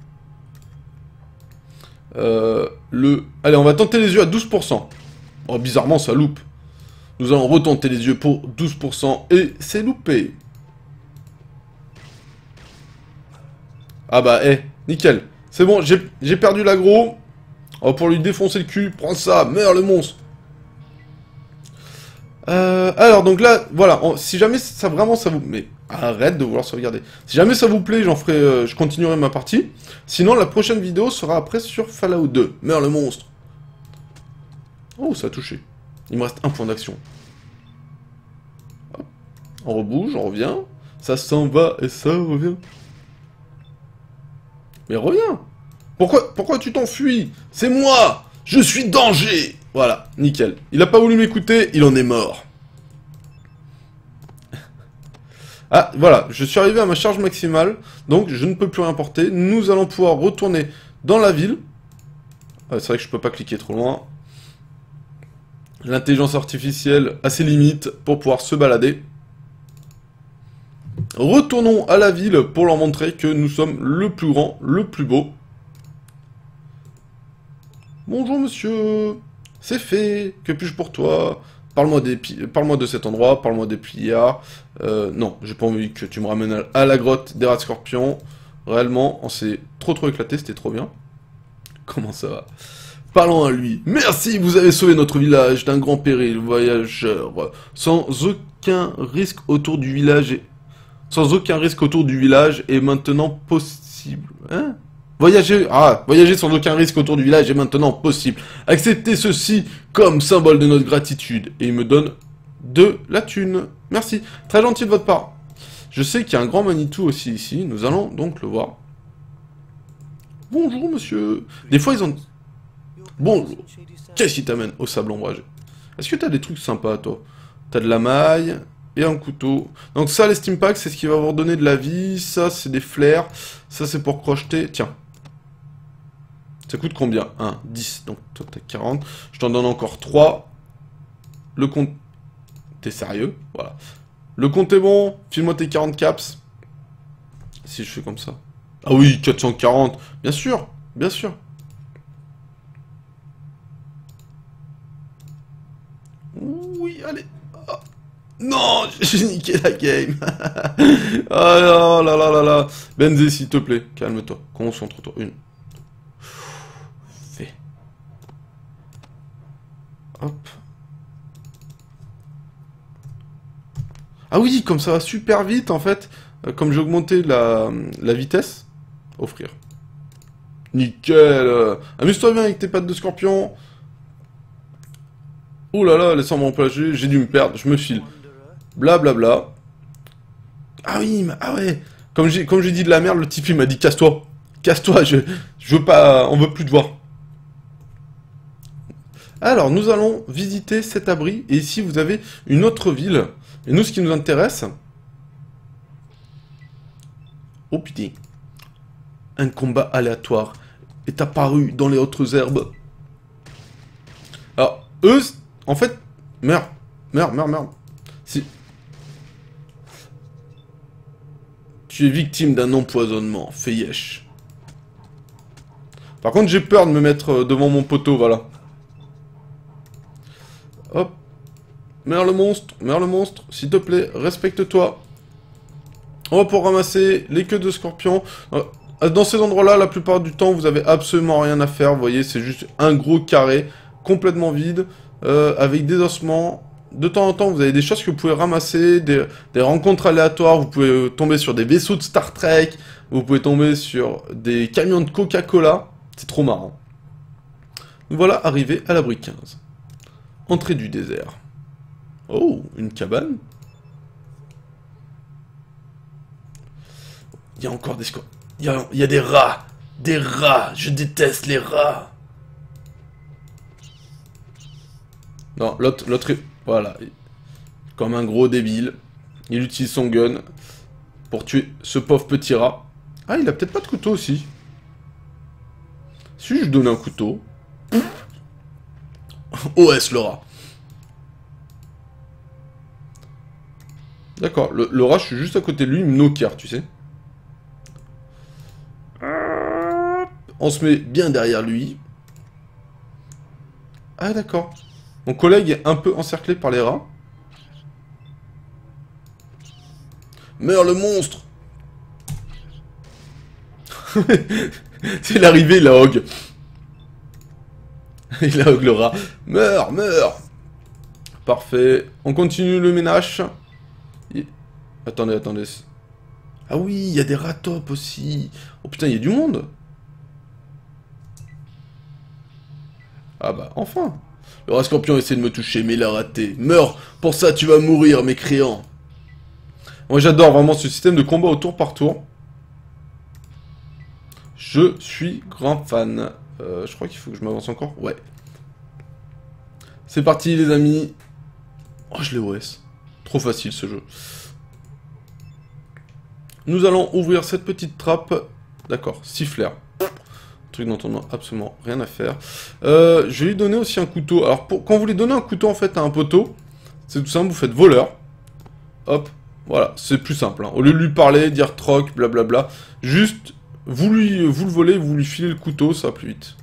Speaker 1: Euh, le... Allez, on va tenter les yeux à douze pour cent. Oh, bizarrement, ça loupe. Nous allons retenter les yeux pour douze pour cent et c'est loupé. Ah bah, eh, nickel. C'est bon, j'ai perdu l'aggro. Oh, pour lui défoncer le cul, prends ça, meurs le monstre. Euh, alors, donc là, voilà, on, si jamais ça vraiment ça vous... Mais arrête de vouloir sauvegarder. Si jamais ça vous plaît, j'en ferai, euh, je continuerai ma partie. Sinon, la prochaine vidéo sera après sur Fallout deux. Meurs le monstre. Oh, ça a touché. Il me reste un point d'action. On rebouge, on revient. Ça s'en va et ça revient. Mais reviens. Pourquoi, pourquoi tu t'enfuis? C'est moi. Je suis danger. Voilà, nickel. Il a pas voulu m'écouter, il en est mort. Ah, voilà, je suis arrivé à ma charge maximale, donc je ne peux plus rien porter. Nous allons pouvoir retourner dans la ville. Ah, c'est vrai que je peux pas cliquer trop loin. L'intelligence artificielle a ses limites pour pouvoir se balader. Retournons à la ville pour leur montrer que nous sommes le plus grand, le plus beau. Bonjour monsieur, c'est fait, que puis-je pour toi? Parle-moi des parle-moi de cet endroit, parle-moi des pillards. Euh, non, j'ai pas envie que tu me ramènes à, à la grotte des rats de scorpions. Réellement, on s'est trop trop éclaté, c'était trop bien. Comment ça va? Parlons à lui. Merci, vous avez sauvé notre village d'un grand péril, voyageur. Sans aucun risque autour du village et... Sans aucun risque autour du village est maintenant possible. Hein? Voyager, ah, voyager sans aucun risque autour du village est maintenant possible. Acceptez ceci comme symbole de notre gratitude. Et il me donne de la thune. Merci. Très gentil de votre part. Je sais qu'il y a un grand Manitou aussi ici. Nous allons donc le voir. Bonjour, monsieur. Des fois, ils ont... Bonjour. Qu'est-ce qui t'amène au sable ombragé? Est-ce que t'as des trucs sympas, toi? T'as de la maille et un couteau. Donc ça, les steam packs, c'est ce qui va vous redonner de la vie. Ça, c'est des flares. Ça, c'est pour crocheter. Tiens. Ça coûte combien? un, dix. Donc toi, t'as quarante. Je t'en donne encore trois. Le compte... T'es sérieux? Voilà. Le compte est bon. File-moi tes quarante caps. Si je fais comme ça. Ah oui, quatre cent quarante. Bien sûr. Bien sûr. Oui, allez. Oh. Non, j'ai niqué la game. Ah là là là là là. Benzé, s'il te plaît, calme-toi. Concentre-toi. Une. Fait. Hop. Ah oui, comme ça va super vite, en fait. Comme j'ai augmenté la, la vitesse. Offrir. Nickel. Amuse-toi bien avec tes pattes de scorpion. Oh là là, laisse-moi m'emplager, j'ai dû me perdre, je me file. Blablabla. Bla bla. Ah oui, ah ouais. Comme j'ai comme j'ai dit de la merde, le type il m'a dit casse-toi. Casse-toi, je, je veux pas, on veut plus te voir. Alors, nous allons visiter cet abri. Et ici, vous avez une autre ville. Et nous, ce qui nous intéresse... Oh putain. Un combat aléatoire est apparu dans les autres herbes. Alors, eux... En fait, meurs, meurs, meurs, meurs. Si... Tu es victime d'un empoisonnement, fais yesh. Par contre, j'ai peur de me mettre devant mon poteau, voilà. Hop. Meurs le monstre, meurs le monstre, s'il te plaît, respecte-toi. On va pour ramasser les queues de scorpion. Dans ces endroits-là, la plupart du temps, vous avez absolument rien à faire, vous voyez, c'est juste un gros carré, complètement vide. Euh, avec des ossements. De temps en temps, vous avez des choses que vous pouvez ramasser, des, des rencontres aléatoires, vous pouvez tomber sur des vaisseaux de Star Trek, vous pouvez tomber sur des camions de Coca-Cola. C'est trop marrant. Nous voilà arrivés à l'abri quinze. Entrée du désert. Oh, une cabane. Il y a encore des... Il y a, il y a des rats. Des rats. Je déteste les rats. Non, l'autre, l'autre, voilà, comme un gros débile, il utilise son gun pour tuer ce pauvre petit rat. Ah, il a peut-être pas de couteau aussi. Si je donne un couteau... O S le rat. D'accord, le, le rat, je suis juste à côté de lui, il me knocker, tu sais. On se met bien derrière lui. Ah, d'accord. Mon collègue est un peu encerclé par les rats. Meurs le monstre. C'est l'arrivée, il a hog. Il a hog le rat. Meurs, meurs. Parfait. On continue le ménage. Il... Attendez, attendez. Ah oui, il y a des rats top aussi. Oh putain, il y a du monde. Ah bah, enfin. Le rat scorpion essaie de me toucher, mais il a raté. Meurs. Pour ça, tu vas mourir, mécréant. Moi, j'adore vraiment ce système de combat au tour par tour. Je suis grand fan. Euh, je crois qu'il faut que je m'avance encore. Ouais. C'est parti, les amis. Oh, je l'ai O S. Trop facile, ce jeu. Nous allons ouvrir cette petite trappe. D'accord, siffleur. Truc dont on n'a absolument rien à faire. Euh, je vais lui donner aussi un couteau. Alors, pour, quand vous lui donnez un couteau, en fait, à un poteau, c'est tout simple, vous faites voleur. Hop, voilà, c'est plus simple. Hein. Au lieu de lui parler, dire troc, blablabla, juste, vous, lui, vous le volez, vous lui filez le couteau, ça va plus vite.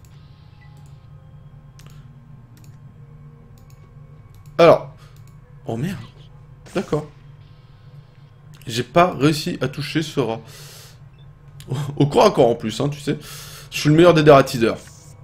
Speaker 1: Alors, oh merde, d'accord. J'ai pas réussi à toucher ce rat. Au corps à corps en plus, hein, tu sais. Je suis le meilleur des dératiseurs.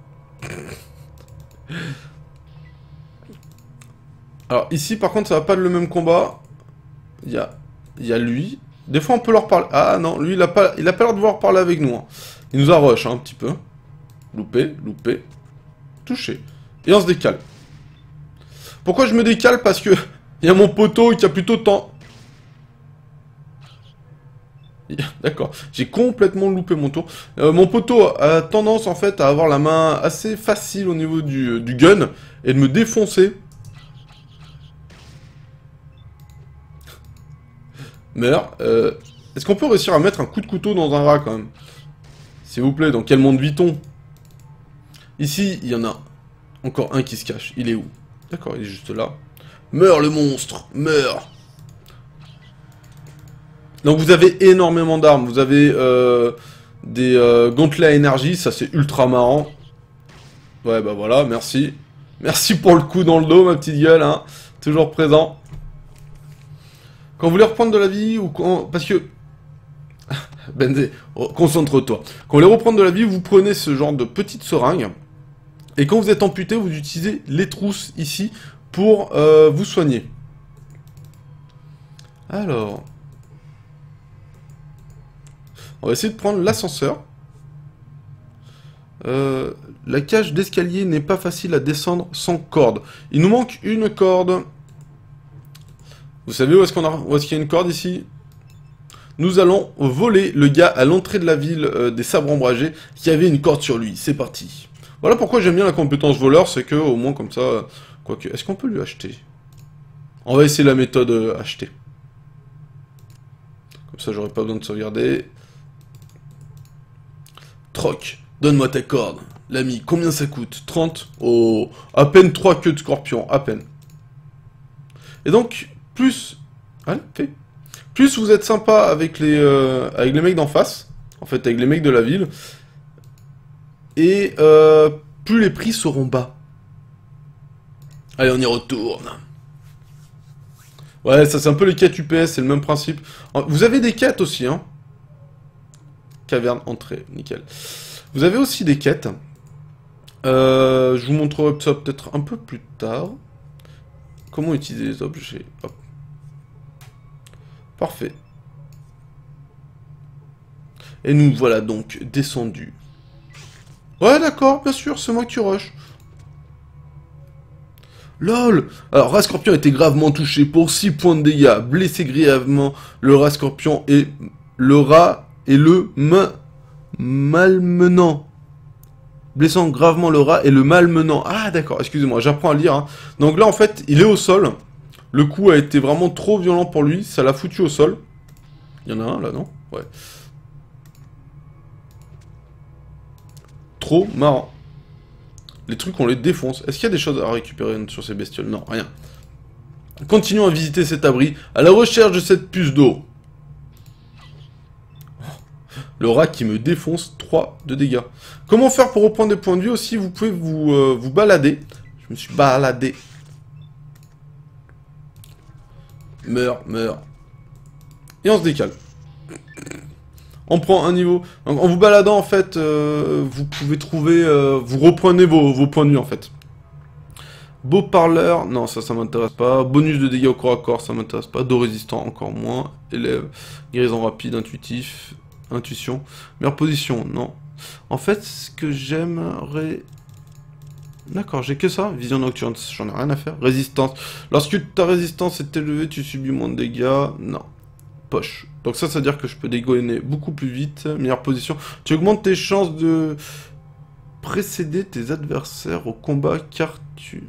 Speaker 1: Alors ici par contre ça va pas être le même combat. Il y a, il y a lui. Des fois on peut leur parler. Ah non, lui il a pas, il a pas l'air de vouloir parler avec nous. Hein. Il nous a rush hein, un petit peu. Loupé, loupé. Touché. Et on se décale. Pourquoi je me décale? Parce que il y a mon poteau qui a plutôt de temps. D'accord, j'ai complètement loupé mon tour. Euh, mon poteau a tendance en fait à avoir la main assez facile au niveau du, du gun et de me défoncer. Meurs. Euh, Est-ce qu'on peut réussir à mettre un coup de couteau dans un rat quand même? S'il vous plaît, dans quel monde vit-on? Ici, il y en a encore un qui se cache. Il est où? D'accord, il est juste là. Meurs le monstre, meurs. Donc vous avez énormément d'armes, vous avez euh, des euh, gantelets à énergie, ça c'est ultra marrant. Ouais bah voilà, merci. Merci pour le coup dans le dos ma petite gueule, hein. Toujours présent. Quand vous voulez reprendre de la vie, ou quand... Parce que... Benzé, oh, concentre-toi. Quand vous voulez reprendre de la vie, vous prenez ce genre de petite seringue. Et quand vous êtes amputé, vous utilisez les trousses ici pour euh, vous soigner. Alors... On va essayer de prendre l'ascenseur. Euh, la cage d'escalier n'est pas facile à descendre sans corde. Il nous manque une corde. Vous savez où est-ce qu'on a, où est-ce qu'il y a une corde ici? Nous allons voler le gars à l'entrée de la ville euh, des sabres ombragés qui avait une corde sur lui. C'est parti. Voilà pourquoi j'aime bien la compétence voleur, c'est que au moins comme ça... Quoique, est-ce qu'on peut lui acheter? On va essayer la méthode euh, acheter. Comme ça j'aurai pas besoin de sauvegarder. Troc, donne-moi ta corde. L'ami, combien ça coûte? trente? Oh, à peine trois queues de scorpion, à peine. Et donc, plus... Allez, fais. Plus vous êtes sympa avec les, euh, avec les mecs d'en face, en fait, avec les mecs de la ville, et euh, plus les prix seront bas. Allez, on y retourne. Ouais, ça c'est un peu les quêtes U P S, c'est le même principe. Vous avez des quêtes aussi, hein. Caverne, entrée, nickel. Vous avez aussi des quêtes. Euh, je vous montrerai ça peut-être un peu plus tard. Comment utiliser les objets? Hop. Parfait. Et nous voilà donc descendus. Ouais, d'accord, bien sûr, c'est moi qui rush. LOL. Alors, rat scorpion était gravement touché pour six points de dégâts. Blessé grièvement, le rat scorpion et le rat... Et le ma... malmenant. Blessant gravement le rat et le malmenant. Ah d'accord, excusez-moi, j'apprends à lire. Hein. Donc là en fait, il est au sol. Le coup a été vraiment trop violent pour lui, ça l'a foutu au sol. Il y en a un là, non? Ouais. Trop marrant. Les trucs, on les défonce. Est-ce qu'il y a des choses à récupérer sur ces bestioles? Non, rien. Continuons à visiter cet abri, à la recherche de cette puce d'eau. Le rat qui me défonce trois de dégâts. Comment faire pour reprendre des points de vie aussi? Vous pouvez vous, euh, vous balader. Je me suis baladé. Meurs, meurs. Et on se décale. On prend un niveau. En, en vous baladant, en fait, euh, vous pouvez trouver... Euh, vous reprenez vos, vos points de vue, en fait. Beau parleur, non, ça, ça m'intéresse pas. Bonus de dégâts au corps à corps, ça m'intéresse pas. Dos résistant, encore moins. Élève, guérison rapide, intuitif, intuition. Meilleure position, non. En fait, ce que j'aimerais... D'accord, j'ai que ça. Vision nocturne, j'en ai rien à faire. Résistance. Lorsque ta résistance est élevée, tu subis moins de dégâts. Non. Poche. Donc ça, ça veut dire que je peux dégommer beaucoup plus vite. Meilleure position. Tu augmentes tes chances de précéder tes adversaires au combat car tu...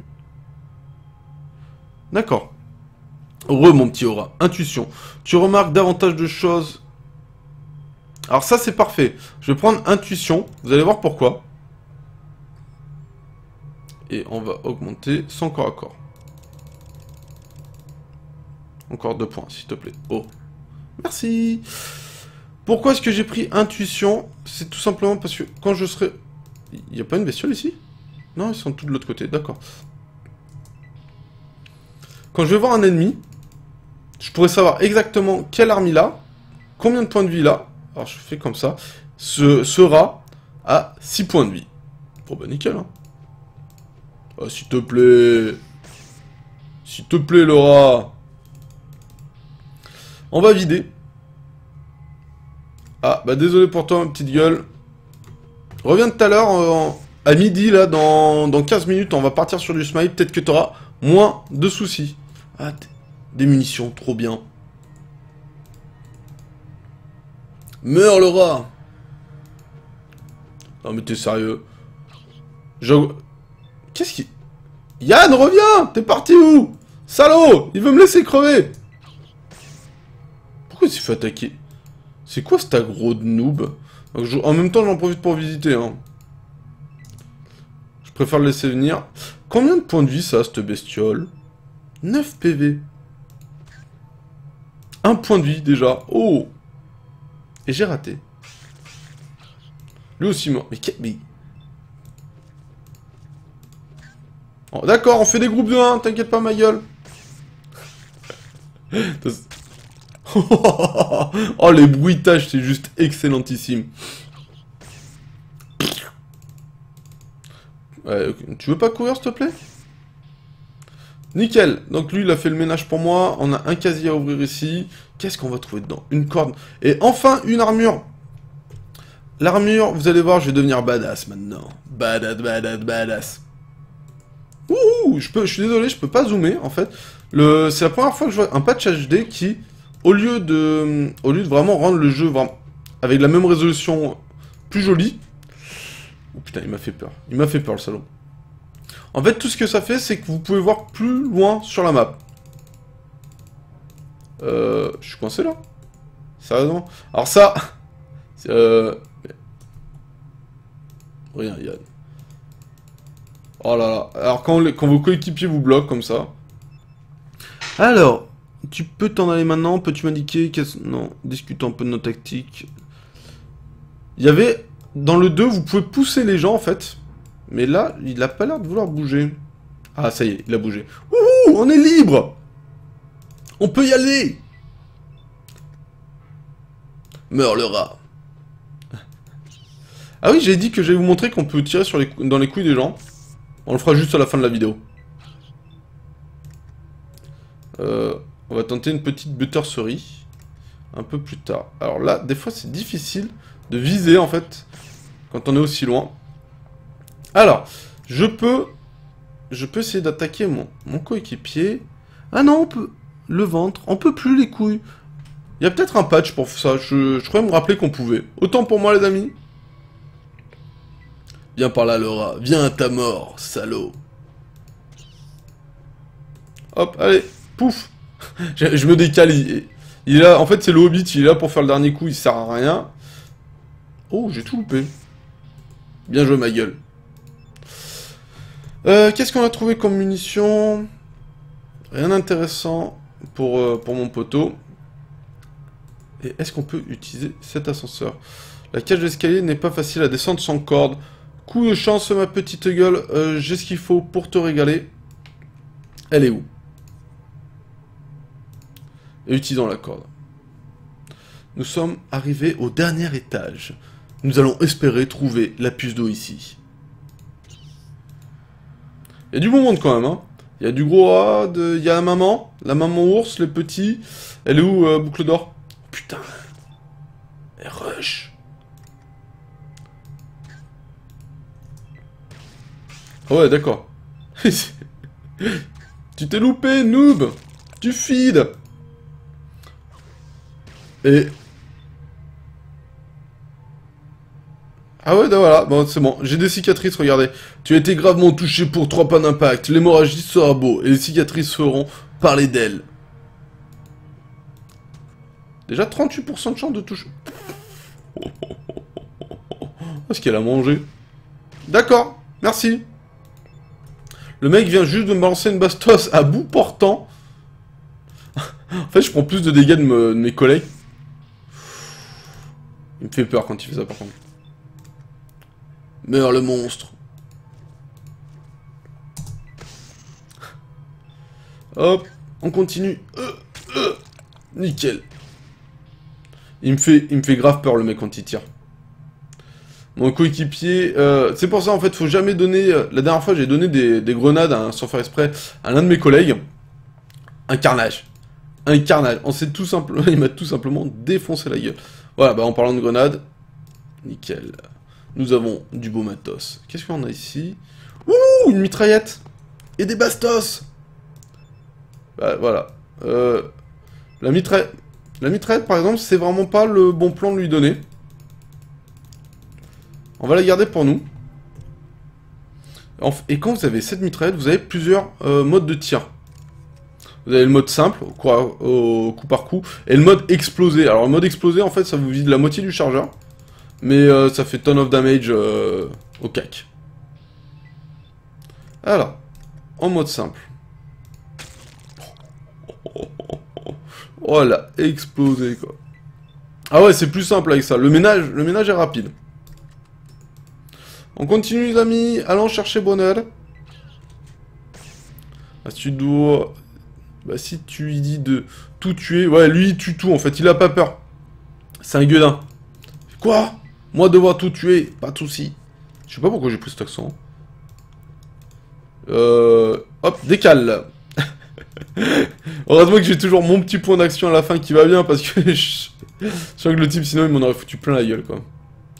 Speaker 1: D'accord. Heureux, mon petit aura. Intuition. Tu remarques davantage de choses. Alors ça, c'est parfait. Je vais prendre intuition. Vous allez voir pourquoi. Et on va augmenter son corps à corps. Encore deux points, s'il te plaît. Oh. Merci. Pourquoi est-ce que j'ai pris intuition? C'est tout simplement parce que quand je serai... Il n'y a pas une bestiole ici? Non, ils sont tous de l'autre côté. D'accord. Quand je vais voir un ennemi, je pourrais savoir exactement quelle arme il a, combien de points de vie il a. Alors je fais comme ça. Ce, ce rat a six points de vie. Bon bah nickel, hein. Oh, s'il te plaît. S'il te plaît, le rat. On va vider. Ah, bah désolé pour toi, ma petite gueule. Reviens tout à l'heure, euh, à midi, là, dans, dans quinze minutes, on va partir sur du smite. Peut-être que tu auras moins de soucis. Ah, des munitions, trop bien. Meurs, le rat. Non, mais t'es sérieux. Je... Qu'est-ce qui... Yann, reviens. T'es parti où? Salaud. Il veut me laisser crever. Pourquoi il s'est fait attaquer? C'est quoi cet aggro de noob? Donc, je... En même temps, j'en profite pour visiter. Hein. Je préfère le laisser venir. Combien de points de vie ça, cette bestiole? neuf P V. Un point de vie déjà. Oh. Et j'ai raté. Lui aussi mort. Mais qu'est... Mais... Oh, d'accord, on fait des groupes de un, t'inquiète pas ma gueule. Oh, les bruitages, c'est juste excellentissime. Ouais, tu veux pas courir, s'il te plaît? Nickel. Donc lui, il a fait le ménage pour moi. On a un casier à ouvrir ici. Qu'est-ce qu'on va trouver dedans? Une corde. Et enfin, une armure. L'armure, vous allez voir, je vais devenir badass maintenant. Badass, badass, badass. Ouh, je peux, je suis désolé, je peux pas zoomer, en fait. Le, c'est la première fois que je vois un patch H D qui, au lieu de, au lieu de vraiment rendre le jeu vraiment, avec la même résolution plus jolie. Oh putain, il m'a fait peur. Il m'a fait peur, le salaud. En fait, tout ce que ça fait, c'est que vous pouvez voir plus loin sur la map. Euh... Je suis coincé, là? Sérieusement? Alors ça... Euh... Rien, Yann. Oh là là. Alors, quand, les... quand vos coéquipiers vous bloquent, comme ça... Alors... Tu peux t'en aller maintenant? Peux-tu m'indiquer... Non. Discutons un peu de nos tactiques. Il y avait... Dans le deux, vous pouvez pousser les gens, en fait... Mais là, il a pas l'air de vouloir bouger. Ah, ça y est, il a bougé. Ouh, on est libre. On peut y aller. Meurs le rat. Ah oui, j'ai dit que j'allais vous montrer qu'on peut tirer sur les dans les couilles des gens. On le fera juste à la fin de la vidéo. Euh, on va tenter une petite butterserie. Un peu plus tard. Alors là, des fois, c'est difficile de viser, en fait, quand on est aussi loin. Alors, je peux... Je peux essayer d'attaquer mon, mon coéquipier. Ah non, on peut... Le ventre. On peut plus les couilles. Il y a peut-être un patch pour ça. Je, je croyais me rappeler qu'on pouvait. Autant pour moi, les amis. Viens par là, Laura. Viens à ta mort, salaud. Hop, allez. Pouf. je, je me décale. Il, il est là... En fait, c'est le Hobbit. Il est là pour faire le dernier coup. Il sert à rien. Oh, j'ai tout loupé. Bien joué, ma gueule. Euh, qu'est-ce qu'on a trouvé comme munitions? Rien d'intéressant pour, euh, pour mon poteau. Et est-ce qu'on peut utiliser cet ascenseur? La cage d'escalier n'est pas facile à descendre sans corde. Coup de chance, ma petite gueule. Euh, j'ai ce qu'il faut pour te régaler. Elle est où? Et utilisons la corde. Nous sommes arrivés au dernier étage. Nous allons espérer trouver la puce d'eau ici. Il y a du bon monde quand même, hein. Il y a du gros A, de... il y a la maman, la maman ours, les petits. Elle est où, euh, Boucle d'Or? Putain. Elle rush. Ah ouais, d'accord. Tu t'es loupé, noob. Tu feed. Et... Ah ouais, ben voilà, bon, c'est bon, j'ai des cicatrices, regardez. Tu as été gravement touché pour trois points d'impact, l'hémorragie sera beau, et les cicatrices feront parler d'elle. Déjà trente-huit pour cent de chance de toucher. Est-ce qu'elle a mangé? D'accord, merci. Le mec vient juste de me balancer une bastos à bout portant. En fait, je prends plus de dégâts de, me, de mes collègues. Il me fait peur quand il fait ça, par contre. Meurs le monstre. Hop, on continue. Euh, euh, nickel. Il me fait, il me fait grave peur le mec quand il tire. Mon coéquipier, euh, c'est pour ça en fait, faut jamais donner. Euh, la dernière fois, j'ai donné des, des grenades hein, sans faire exprès à l'un de mes collègues. Un carnage, un carnage. On s'est tout simplement, il m'a tout simplement défoncé la gueule. Voilà, bah en parlant de grenades, nickel. Nous avons du beau matos. Qu'est-ce qu'on a ici? Ouh, une mitraillette et des bastos. Bah, voilà. Euh, la mitraillette, la mitraillette par exemple, c'est vraiment pas le bon plan de lui donner. On va la garder pour nous. Et quand vous avez cette mitraillette, vous avez plusieurs euh, modes de tir. Vous avez le mode simple, au coup, au coup par coup, et le mode explosé. Alors le mode explosé, en fait, ça vous vide la moitié du chargeur. Mais euh, ça fait ton of damage euh, au cac. Alors, en mode simple. Voilà, explosé quoi. Ah ouais, c'est plus simple avec ça. Le ménage, le ménage est rapide. On continue les amis, allons chercher bonheur. Ah, si tu dois... Bah si tu lui dis de tout tuer... Ouais, lui il tue tout en fait, il a pas peur. C'est un gueudin. Quoi? Moi devoir tout tuer, pas de soucis. Je sais pas pourquoi j'ai pris cet accent. Euh... Hop, décale. Heureusement que j'ai toujours mon petit point d'action à la fin qui va bien parce que je... je sens que le type sinon il m'en aurait foutu plein la gueule quoi.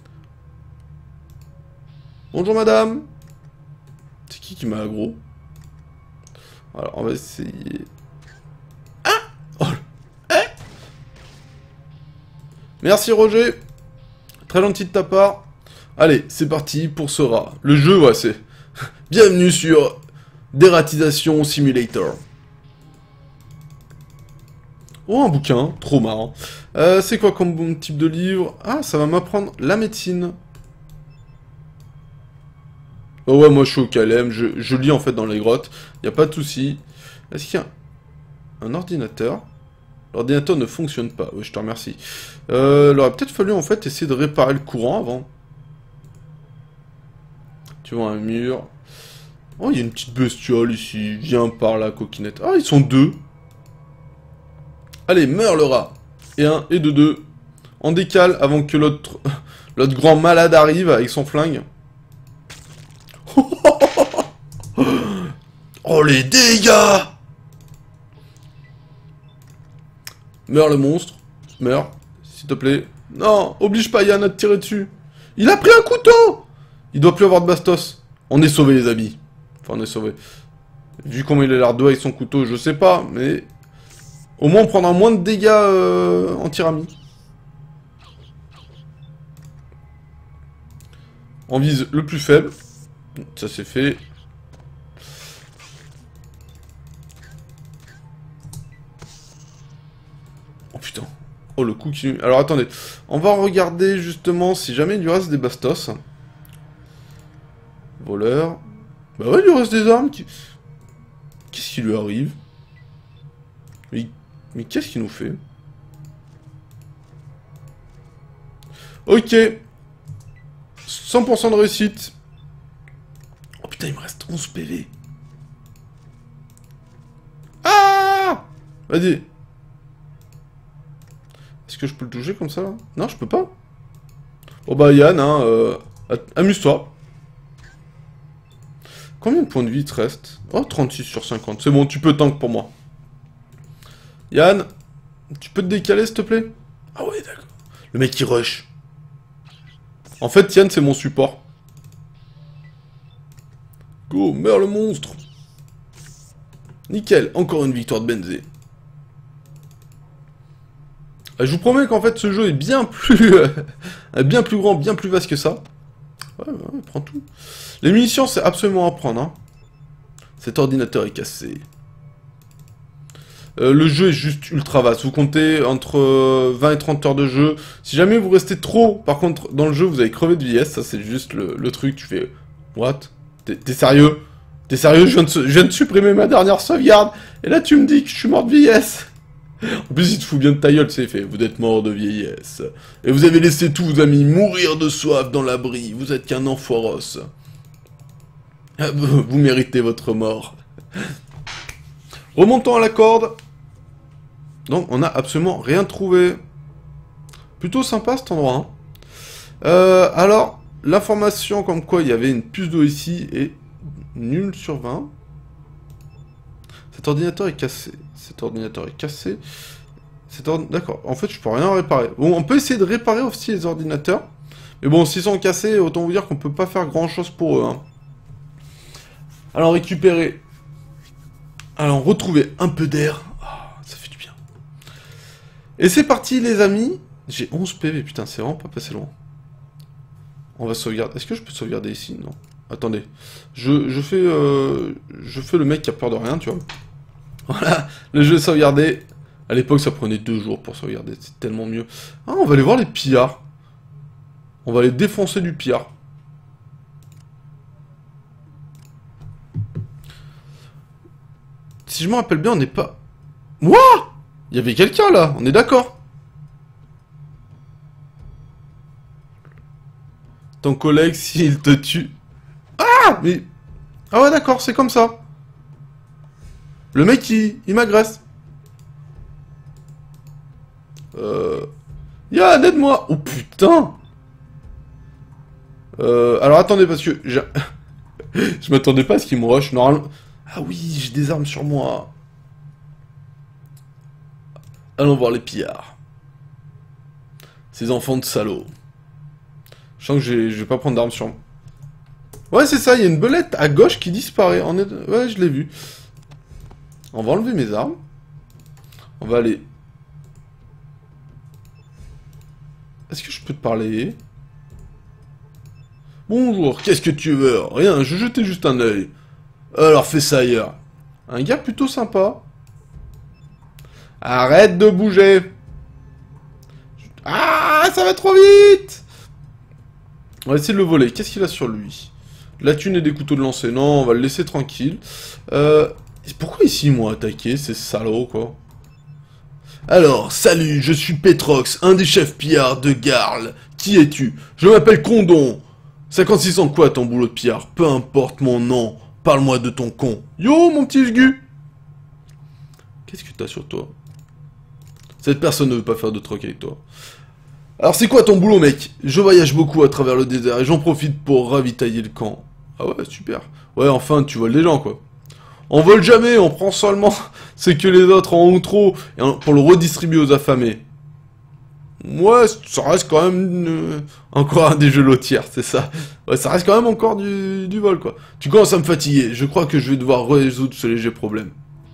Speaker 1: Bonjour madame. C'est qui qui m'a aggro? Alors on va essayer... Ah oh, eh merci Roger. Très gentil de ta part. Allez, c'est parti pour ce rat. Le jeu, ouais, c'est... Bienvenue sur Dératisation Simulator. Oh, un bouquin, trop marrant. Euh, c'est quoi comme bon type de livre? Ah, ça va m'apprendre la médecine. Oh ouais, moi je suis au calme, je, je lis en fait dans les grottes. Y a pas de souci. Est-ce qu'il y a un ordinateur? L'ordinateur ne fonctionne pas. Oui, je te remercie. Euh, il aurait peut-être fallu en fait essayer de réparer le courant avant. Tu vois un mur. Oh, il y a une petite bestiole ici. Viens par là, coquinette. Ah, ils sont deux. Allez, meurs le rat. Et un, et de deux. On décale avant que l'autre l'autre grand malade arrive avec son flingue. Oh, les dégâts! Meurs le monstre. Meurs, s'il te plaît. Non, oblige pas Yann à te tirer dessus. Il a pris un couteau! Il doit plus avoir de bastos. On est sauvés les amis. Enfin, on est sauvés. Vu comment il a l'air doué avec son couteau, je sais pas, mais... Au moins, on prendra moins de dégâts euh, en tir-ami. On vise le plus faible. Ça c'est fait. Oh putain. Oh le coup qui... Alors attendez. On va regarder justement si jamais il lui reste des bastos. Voleur. Bah ouais, il lui reste des armes. Qui... Qu'est-ce qui lui arrive? Mais, Mais qu'est-ce qu'il nous fait? Ok. cent pour cent de réussite. Oh putain, il me reste onze P V. Ah! Vas-y. Est-ce que je peux le toucher comme ça, là? Non, je peux pas. Oh bah Yann, hein, euh, amuse-toi. Combien de points de vie il te reste? Oh, trente-six sur cinquante. C'est bon, tu peux tank pour moi. Yann, tu peux te décaler, s'il te plaît? Ah ouais, d'accord. Le mec, il rush. En fait, Yann, c'est mon support. Go, meurs le monstre. Nickel, encore une victoire de Benzé. Je vous promets qu'en fait, ce jeu est bien plus... bien plus grand, bien plus vaste que ça. Ouais, ouais, prends tout. Les munitions, c'est absolument à prendre, hein. Cet ordinateur est cassé. Euh, le jeu est juste ultra vaste. Vous comptez entre euh, vingt et trente heures de jeu. Si jamais vous restez trop, par contre, dans le jeu, vous allez crever de vieillesse. Ça, c'est juste le, le truc. Tu fais... What? T'es sérieux? T'es sérieux? je viens, de, je viens de supprimer ma dernière sauvegarde. Et là, tu me dis que je suis mort de vieillesse. En plus, il te fout bien de ta gueule, c'est fait. Vous êtes mort de vieillesse. Et vous avez laissé tous vos amis mourir de soif dans l'abri. Vous êtes qu'un enfoiros. Vous méritez votre mort. Remontons à la corde. Donc, on n'a absolument rien trouvé. Plutôt sympa cet endroit. Hein. Euh, alors, l'information comme quoi il y avait une puce d'eau ici est nulle sur vingt. Cet ordinateur est cassé. Cet ordinateur est cassé. Cet ordin... D'accord. En fait, je peux rien réparer. Bon, on peut essayer de réparer aussi les ordinateurs. Mais bon, s'ils sont cassés, autant vous dire qu'on peut pas faire grand-chose pour eux. Hein. Alors, récupérer. Alors, retrouver un peu d'air. Oh, ça fait du bien. Et c'est parti, les amis. J'ai onze P V. Putain, c'est vraiment pas passé loin. On va sauvegarder. Est-ce que je peux sauvegarder ici? Non. Attendez. Je, je fais... Euh... Je fais le mec qui a peur de rien, tu vois. Voilà, le jeu est sauvegardé. À l'époque, ça prenait deux jours pour sauvegarder. C'est tellement mieux. Ah, on va aller voir les pillards. On va aller défoncer du pillard. Si je me rappelle bien, on n'est pas... Moi, il y avait quelqu'un, là. On est d'accord. Ton collègue, s'il te tue... Ah, mais... Ah ouais, d'accord, c'est comme ça. Le mec, il, il m'agresse. Euh... Yann, aide-moi. Oh putain. Euh... Alors attendez, parce que... Je, je m'attendais pas à ce qu'il me rush. Normalement... Ah oui, j'ai des armes sur moi. Allons voir les pillards. Ces enfants de salauds. Je sens que je vais pas prendre d'armes sur moi. Ouais, c'est ça, il y a une belette à gauche qui disparaît. On est... Ouais, je l'ai vu. On va enlever mes armes. On va aller... Est-ce que je peux te parler? Bonjour, qu'est-ce que tu veux? Rien, je jetais juste un œil. Alors fais ça ailleurs. Un gars plutôt sympa. Arrête de bouger. Ah, ça va trop vite. On va essayer de le voler. Qu'est-ce qu'il a sur lui? De la thune et des couteaux de lancer. Non, on va le laisser tranquille. Euh... Pourquoi ici ils m'ont attaqué, ces salauds, quoi? Alors, salut, je suis Petrox, un des chefs pillards de Garl. Qui es-tu? Je m'appelle Condon. cinquante-six ans quoi, ton boulot de pillard? Peu importe mon nom. Parle-moi de ton con. Yo, mon petit jgu. Qu'est-ce que t'as sur toi? Cette personne ne veut pas faire de troc avec toi. Alors, c'est quoi ton boulot, mec? Je voyage beaucoup à travers le désert et j'en profite pour ravitailler le camp. Ah ouais, super. Ouais, enfin, tu voles les gens, quoi. On vole jamais, on prend seulement ce que les autres en ont trop et pour le redistribuer aux affamés. Ouais, ça reste quand même euh, encore un des jeux lotières, c'est ça. Ouais, ça reste quand même encore du, du vol, quoi. Tu commences à me fatiguer, je crois que je vais devoir résoudre ce léger problème.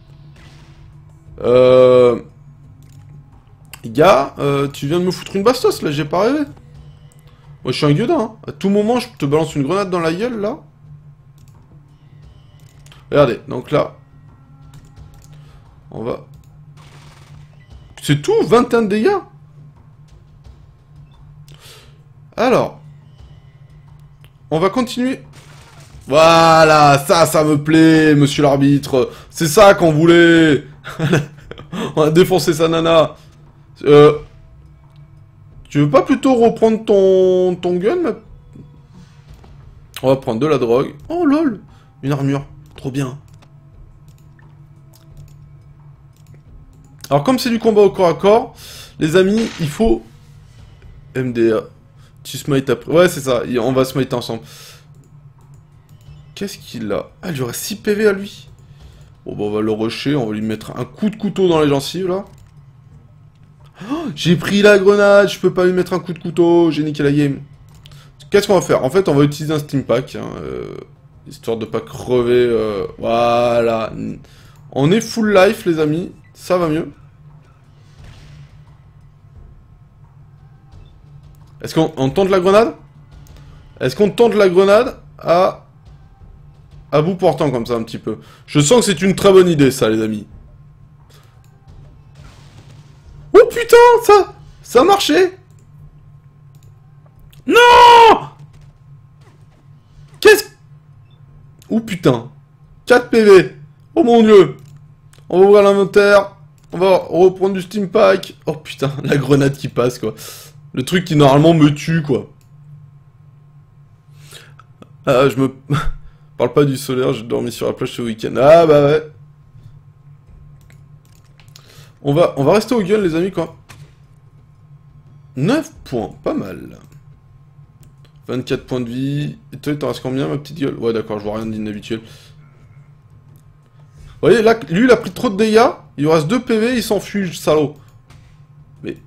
Speaker 1: Euh... Gars, euh, tu viens de me foutre une bastos, là, j'ai pas rêvé. Moi, je suis un gueudin, hein. À tout moment, je te balance une grenade dans la gueule, là. Regardez, donc là... On va... C'est tout, vingt et un de dégâts. Alors... On va continuer. Voilà, ça, ça me plaît, monsieur l'arbitre. C'est ça qu'on voulait. On a défoncé sa nana. Euh... Tu veux pas plutôt reprendre ton, ton gun, ma... On va prendre de la drogue. Oh, lol. Une armure. Trop bien. Alors, comme c'est du combat au corps à corps, Les amis, il faut... M D A. Tu smite après. Ouais, c'est ça. On va smite ensemble. Qu'est-ce qu'il a? Ah, il y aurait six P V à lui. Bon, bah, on va le rusher. On va lui mettre un coup de couteau dans les gencives, là. Oh, j'ai pris la grenade. Je peux pas lui mettre un coup de couteau. J'ai niqué la game. Qu'est-ce qu'on va faire? En fait, on va utiliser un steam pack. Hein, euh, histoire de pas crever. Euh, voilà. On est full life, les amis. Ça va mieux. Est-ce qu'on on tente la grenade? Est-ce qu'on tente la grenade à... à bout portant comme ça un petit peu? Je sens que c'est une très bonne idée ça les amis. Oh putain, ça... ça a marché. Non. Qu'est-ce... Oh putain. quatre P V. Oh mon dieu. On va ouvrir l'inventaire. On va reprendre du steam pack. Oh putain, la grenade qui passe quoi. Le truc qui normalement me tue, quoi. Ah, je me... parle pas du solaire, j'ai dormi sur la plage ce week-end. Ah, bah ouais. On va, on va rester au gun, les amis, quoi. neuf points, pas mal. vingt-quatre points de vie. Et toi, il t'en reste combien, ma petite gueule? Ouais, d'accord, je vois rien d'inhabituel. Vous voyez, là, lui, il a pris trop de dégâts. Il lui reste deux P V, il s'enfuit, salaud. Mais...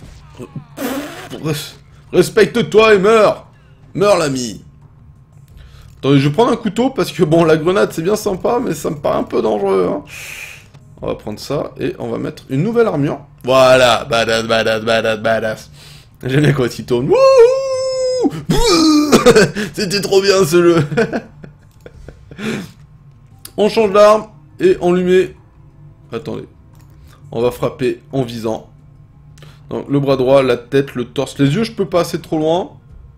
Speaker 1: respecte-toi et meurs. Meurs, l'ami. Attendez, je vais prendre un couteau parce que, bon, la grenade, c'est bien sympa, mais ça me paraît un peu dangereux. Hein. On va prendre ça et on va mettre une nouvelle armure. Voilà, badass, badass, badass, badass. J'aime bien quand il tourne. Wouhou. C'était trop bien, ce jeu. On change d'arme et on lui met... Attendez. On va frapper en visant. Donc, le bras droit, la tête, le torse, les yeux, je peux pas assez trop loin.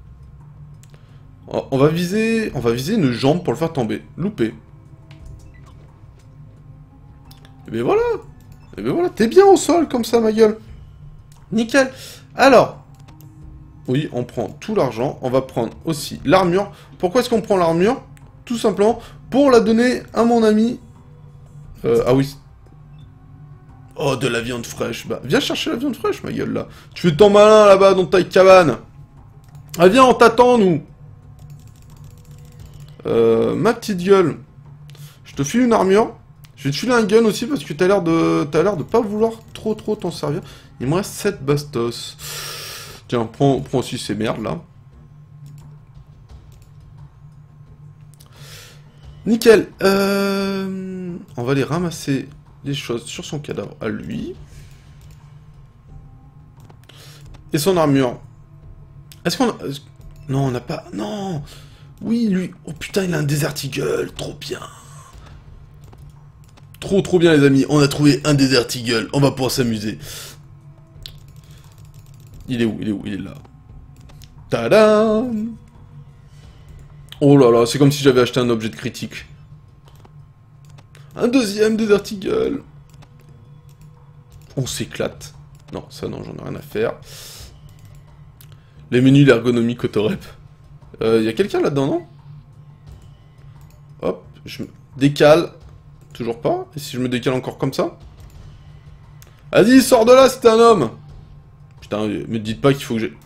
Speaker 1: On va viser, on va viser une jambe pour le faire tomber. Loupé. Et bien voilà. Et bien voilà, t'es bien au sol comme ça, ma gueule. Nickel. Alors, oui, on prend tout l'argent. On va prendre aussi l'armure. Pourquoi est-ce qu'on prend l'armure? Tout simplement pour la donner à mon ami. Euh, ah oui. Oh, de la viande fraîche. Bah, viens chercher la viande fraîche, ma gueule, là. Tu fais ton malin, là-bas, dans ta cabane. Ah, viens, on t'attend, nous. Euh, ma petite gueule. Je te file une armure. Je vais te filer un gun aussi, parce que t'as l'air de... T'as l'air de pas vouloir trop, trop t'en servir. Il me reste sept bastos. Tiens, prends, prends aussi ces merdes, là. Nickel. Euh... On va les ramasser... les choses sur son cadavre à lui. Et son armure. Est-ce qu'on a... Non, on n'a pas... Non. Oui, lui... Oh putain, il a un Desert Eagle. Trop bien. Trop, trop bien, les amis. On a trouvé un Desert Eagle. On va pouvoir s'amuser. Il est où? Il est où? Il est là. Tadam. Oh là là, c'est comme si j'avais acheté un objet de critique. Un deuxième Desert Eagle. On s'éclate. Non, ça non, j'en ai rien à faire. Les menus, l'ergonomie, Cotorep. Il euh, y a quelqu'un là-dedans, non? Hop, je me décale. Toujours pas. Et si je me décale encore comme ça? Vas-y, sors de là si t'es un homme. Putain, me dites pas qu'il faut que j'ai...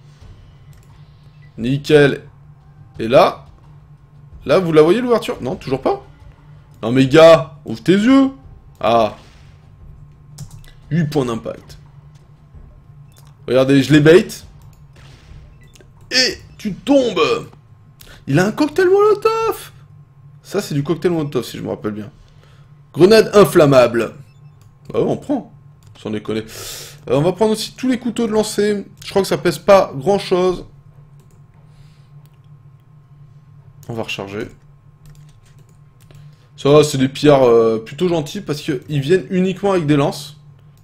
Speaker 1: Nickel. Et là? Là, vous la voyez l'ouverture? Non, toujours pas? Non mais gars, ouvre tes yeux. Ah. huit points d'impact. Regardez, je les bait. Et tu tombes. Il a un cocktail molotov. Ça, c'est du cocktail molotov, si je me rappelle bien. Grenade inflammable. Bah ouais, on prend. Sans déconner. Euh, on va prendre aussi tous les couteaux de lancer. Je crois que ça pèse pas grand-chose. On va recharger. Ça, c'est des pillards euh, plutôt gentils parce qu'ils viennent uniquement avec des lances.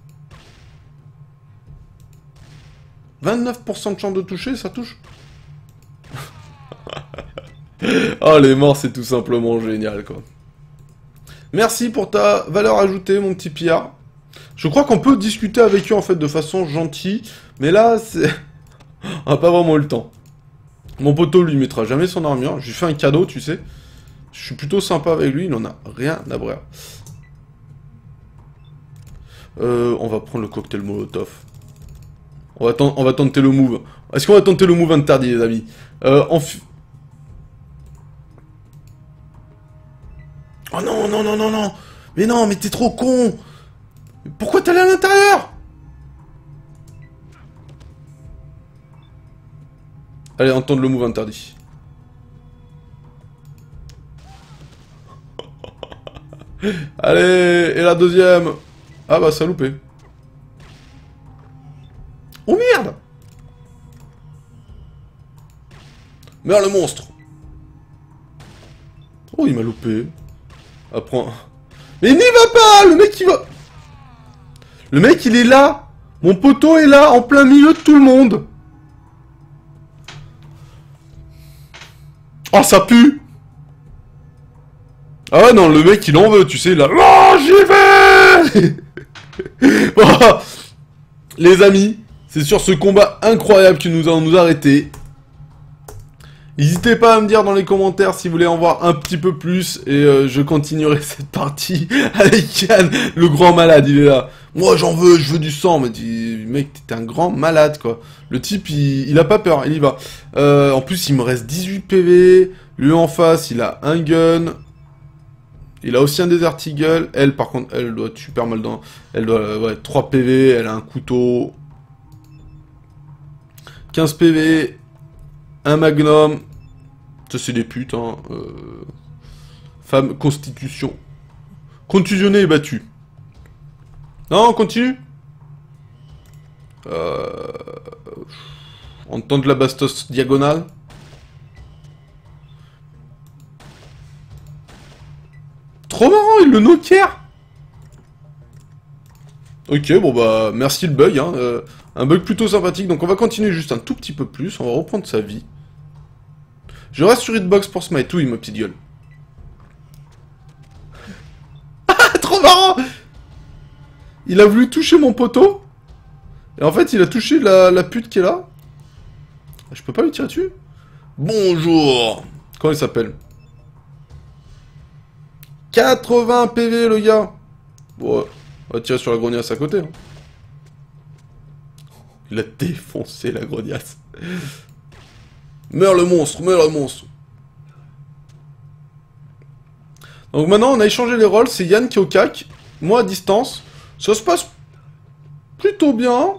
Speaker 1: vingt-neuf pour cent de chance de toucher, ça touche. Oh, les morts, c'est tout simplement génial, quoi. Merci pour ta valeur ajoutée, mon petit pillard. Je crois qu'on peut discuter avec eux, en fait, de façon gentille. Mais là, c'est... on n'a pas vraiment eu le temps. Mon poteau, lui, mettra jamais son armure. Je lui fais un cadeau, tu sais. Je suis plutôt sympa avec lui, il n'en a rien à brer. Euh, on va prendre le cocktail molotov. On va, on va tenter le move. Est-ce qu'on va tenter le move interdit, les amis? Euh, en Oh non, non, non, non, non. Mais non, mais t'es trop con. Pourquoi t'es allé à l'intérieur? Allez, entendre le move interdit. Allez, et la deuxième. Ah bah ça a loupé. Oh merde. Meurs le monstre. Oh il m'a loupé. Apprends. Mais n'y va pas. Le mec il va. Le mec il est là. Mon poteau est là en plein milieu de tout le monde. Oh ça pue. Ah ouais, non, le mec, il en veut, tu sais, là. Oh, j'y vais. Bon, les amis, c'est sur ce combat incroyable que nous allons nous arrêter. N'hésitez pas à me dire dans les commentaires si vous voulez en voir un petit peu plus. Et euh, je continuerai cette partie avec Yann, le grand malade, il est là. Moi, j'en veux, je veux du sang. Mais dit, mec, t'es un grand malade, quoi. Le type, il, il a pas peur, il y va. Euh, en plus, il me reste dix-huit P V. Lui, en face, il a un gun. Il a aussi un Desert Eagle. Elle, par contre, elle doit être super mal dans... Elle doit... Ouais, trois P V. Elle a un couteau. quinze P V. Un Magnum. Ça, c'est des putes, hein. Euh... Femme constitution. Contusionné et battu. Non, on continue. Euh... On tente la bastos diagonale. Trop marrant, il le knocker. Ok, bon bah, merci le bug, hein. Euh, un bug plutôt sympathique, donc on va continuer juste un tout petit peu plus, on va reprendre sa vie. Je reste sur Hitbox pour smite, oui, ma petite gueule. Ah, trop marrant. Il a voulu toucher mon poteau. Et en fait, il a touché la, la pute qui est là. Je peux pas lui tirer dessus? Bonjour. Comment il s'appelle? quatre-vingts P V, le gars. Bon, on va tirer sur la grognasse à côté. Hein. Il a défoncé la grognasse. Meurs le monstre, meurs le monstre. Donc maintenant, on a échangé les rôles. C'est Yann qui est au cac. Moi à distance. Ça se passe plutôt bien.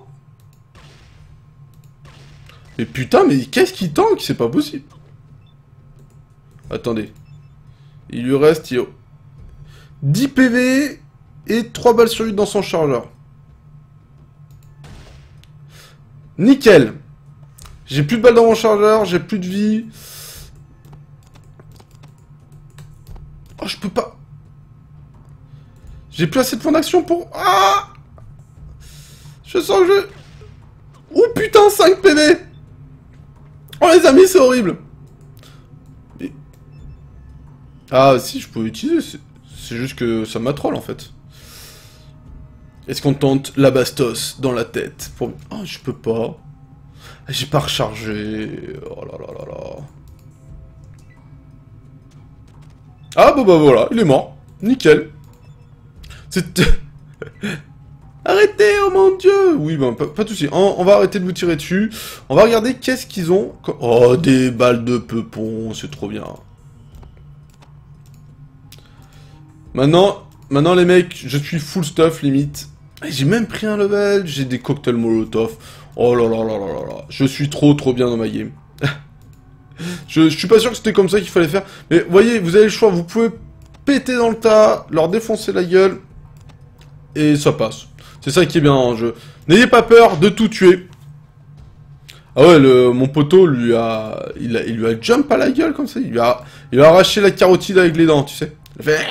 Speaker 1: Mais putain, mais qu'est-ce qu'il tank? C'est pas possible. Attendez. Il lui reste... Il... dix P V et trois balles sur huit dans son chargeur. Nickel. J'ai plus de balles dans mon chargeur, j'ai plus de vie. Oh, je peux pas. J'ai plus assez de points d'action pour... Ah! Je sens que je... Oh putain, cinq P V. Oh les amis, c'est horrible. Mais... Ah si, je peux utiliser... C'est juste que ça m'attrolle en fait. Est-ce qu'on tente la bastos dans la tête pour... Oh, je peux pas. J'ai pas rechargé. Oh là là là là. Ah bah bah voilà, il est mort. Nickel. C'est... Arrêtez, oh mon dieu. Oui, bah pas, pas de soucis. On, on va arrêter de vous tirer dessus. On va regarder qu'est-ce qu'ils ont. Oh, des balles de peupon, c'est trop bien. Maintenant, maintenant les mecs, je suis full stuff limite. J'ai même pris un level, j'ai des cocktails molotov. Oh là là là là là là. Je suis trop trop bien dans ma game. je, je suis pas sûr que c'était comme ça qu'il fallait faire. Mais voyez, vous avez le choix, vous pouvez péter dans le tas, leur défoncer la gueule. Et ça passe. C'est ça qui est bien en jeu. N'ayez pas peur de tout tuer. Ah ouais, le, mon poteau lui a il, a... il lui a jump à la gueule comme ça. Il lui a, il lui a arraché la carotide avec les dents, tu sais. Il fait...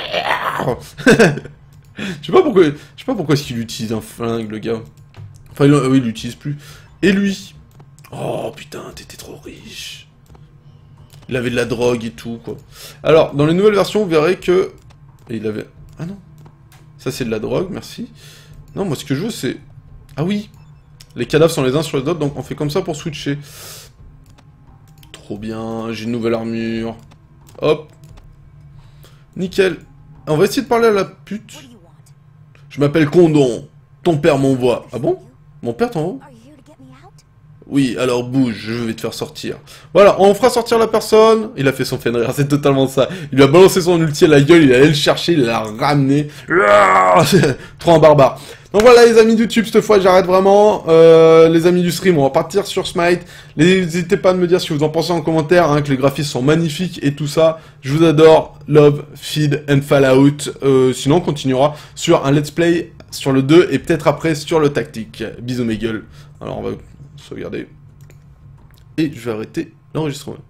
Speaker 1: Je sais pas pourquoi, je sais pas pourquoi est-ce qu'il utilise un flingue, le gars. Enfin, il, oui, il l'utilise plus. Et lui. Oh putain, t'étais trop riche. Il avait de la drogue et tout, quoi. Alors, dans les nouvelles versions, vous verrez que... Et il avait... Ah non. Ça, c'est de la drogue, merci. Non, moi, ce que je veux, c'est... Ah oui. Les cadavres sont les uns sur les autres, donc on fait comme ça pour switcher. Trop bien, j'ai une nouvelle armure. Hop. Nickel. On va essayer de parler à la pute. Je m'appelle Condon. Ton père m'envoie. Ah bon? Mon père t'envoie? Oui, alors bouge, je vais te faire sortir. Voilà, on fera sortir la personne. Il a fait son Fenrir, c'est totalement ça. Il lui a balancé son ulti à la gueule, il allait le chercher, il l'a ramené. Trop un barbare. Donc voilà les amis de YouTube, cette fois j'arrête vraiment. Euh, les amis du stream, on va partir sur Smite. N'hésitez pas à me dire ce que vous en pensez en commentaire, hein, que les graphismes sont magnifiques et tout ça. Je vous adore, love, feed and Fallout. Euh, sinon on continuera sur un let's play sur le deux et peut-être après sur le tactique. Bisous mes gueules. Alors on va sauvegarder. Et je vais arrêter l'enregistrement.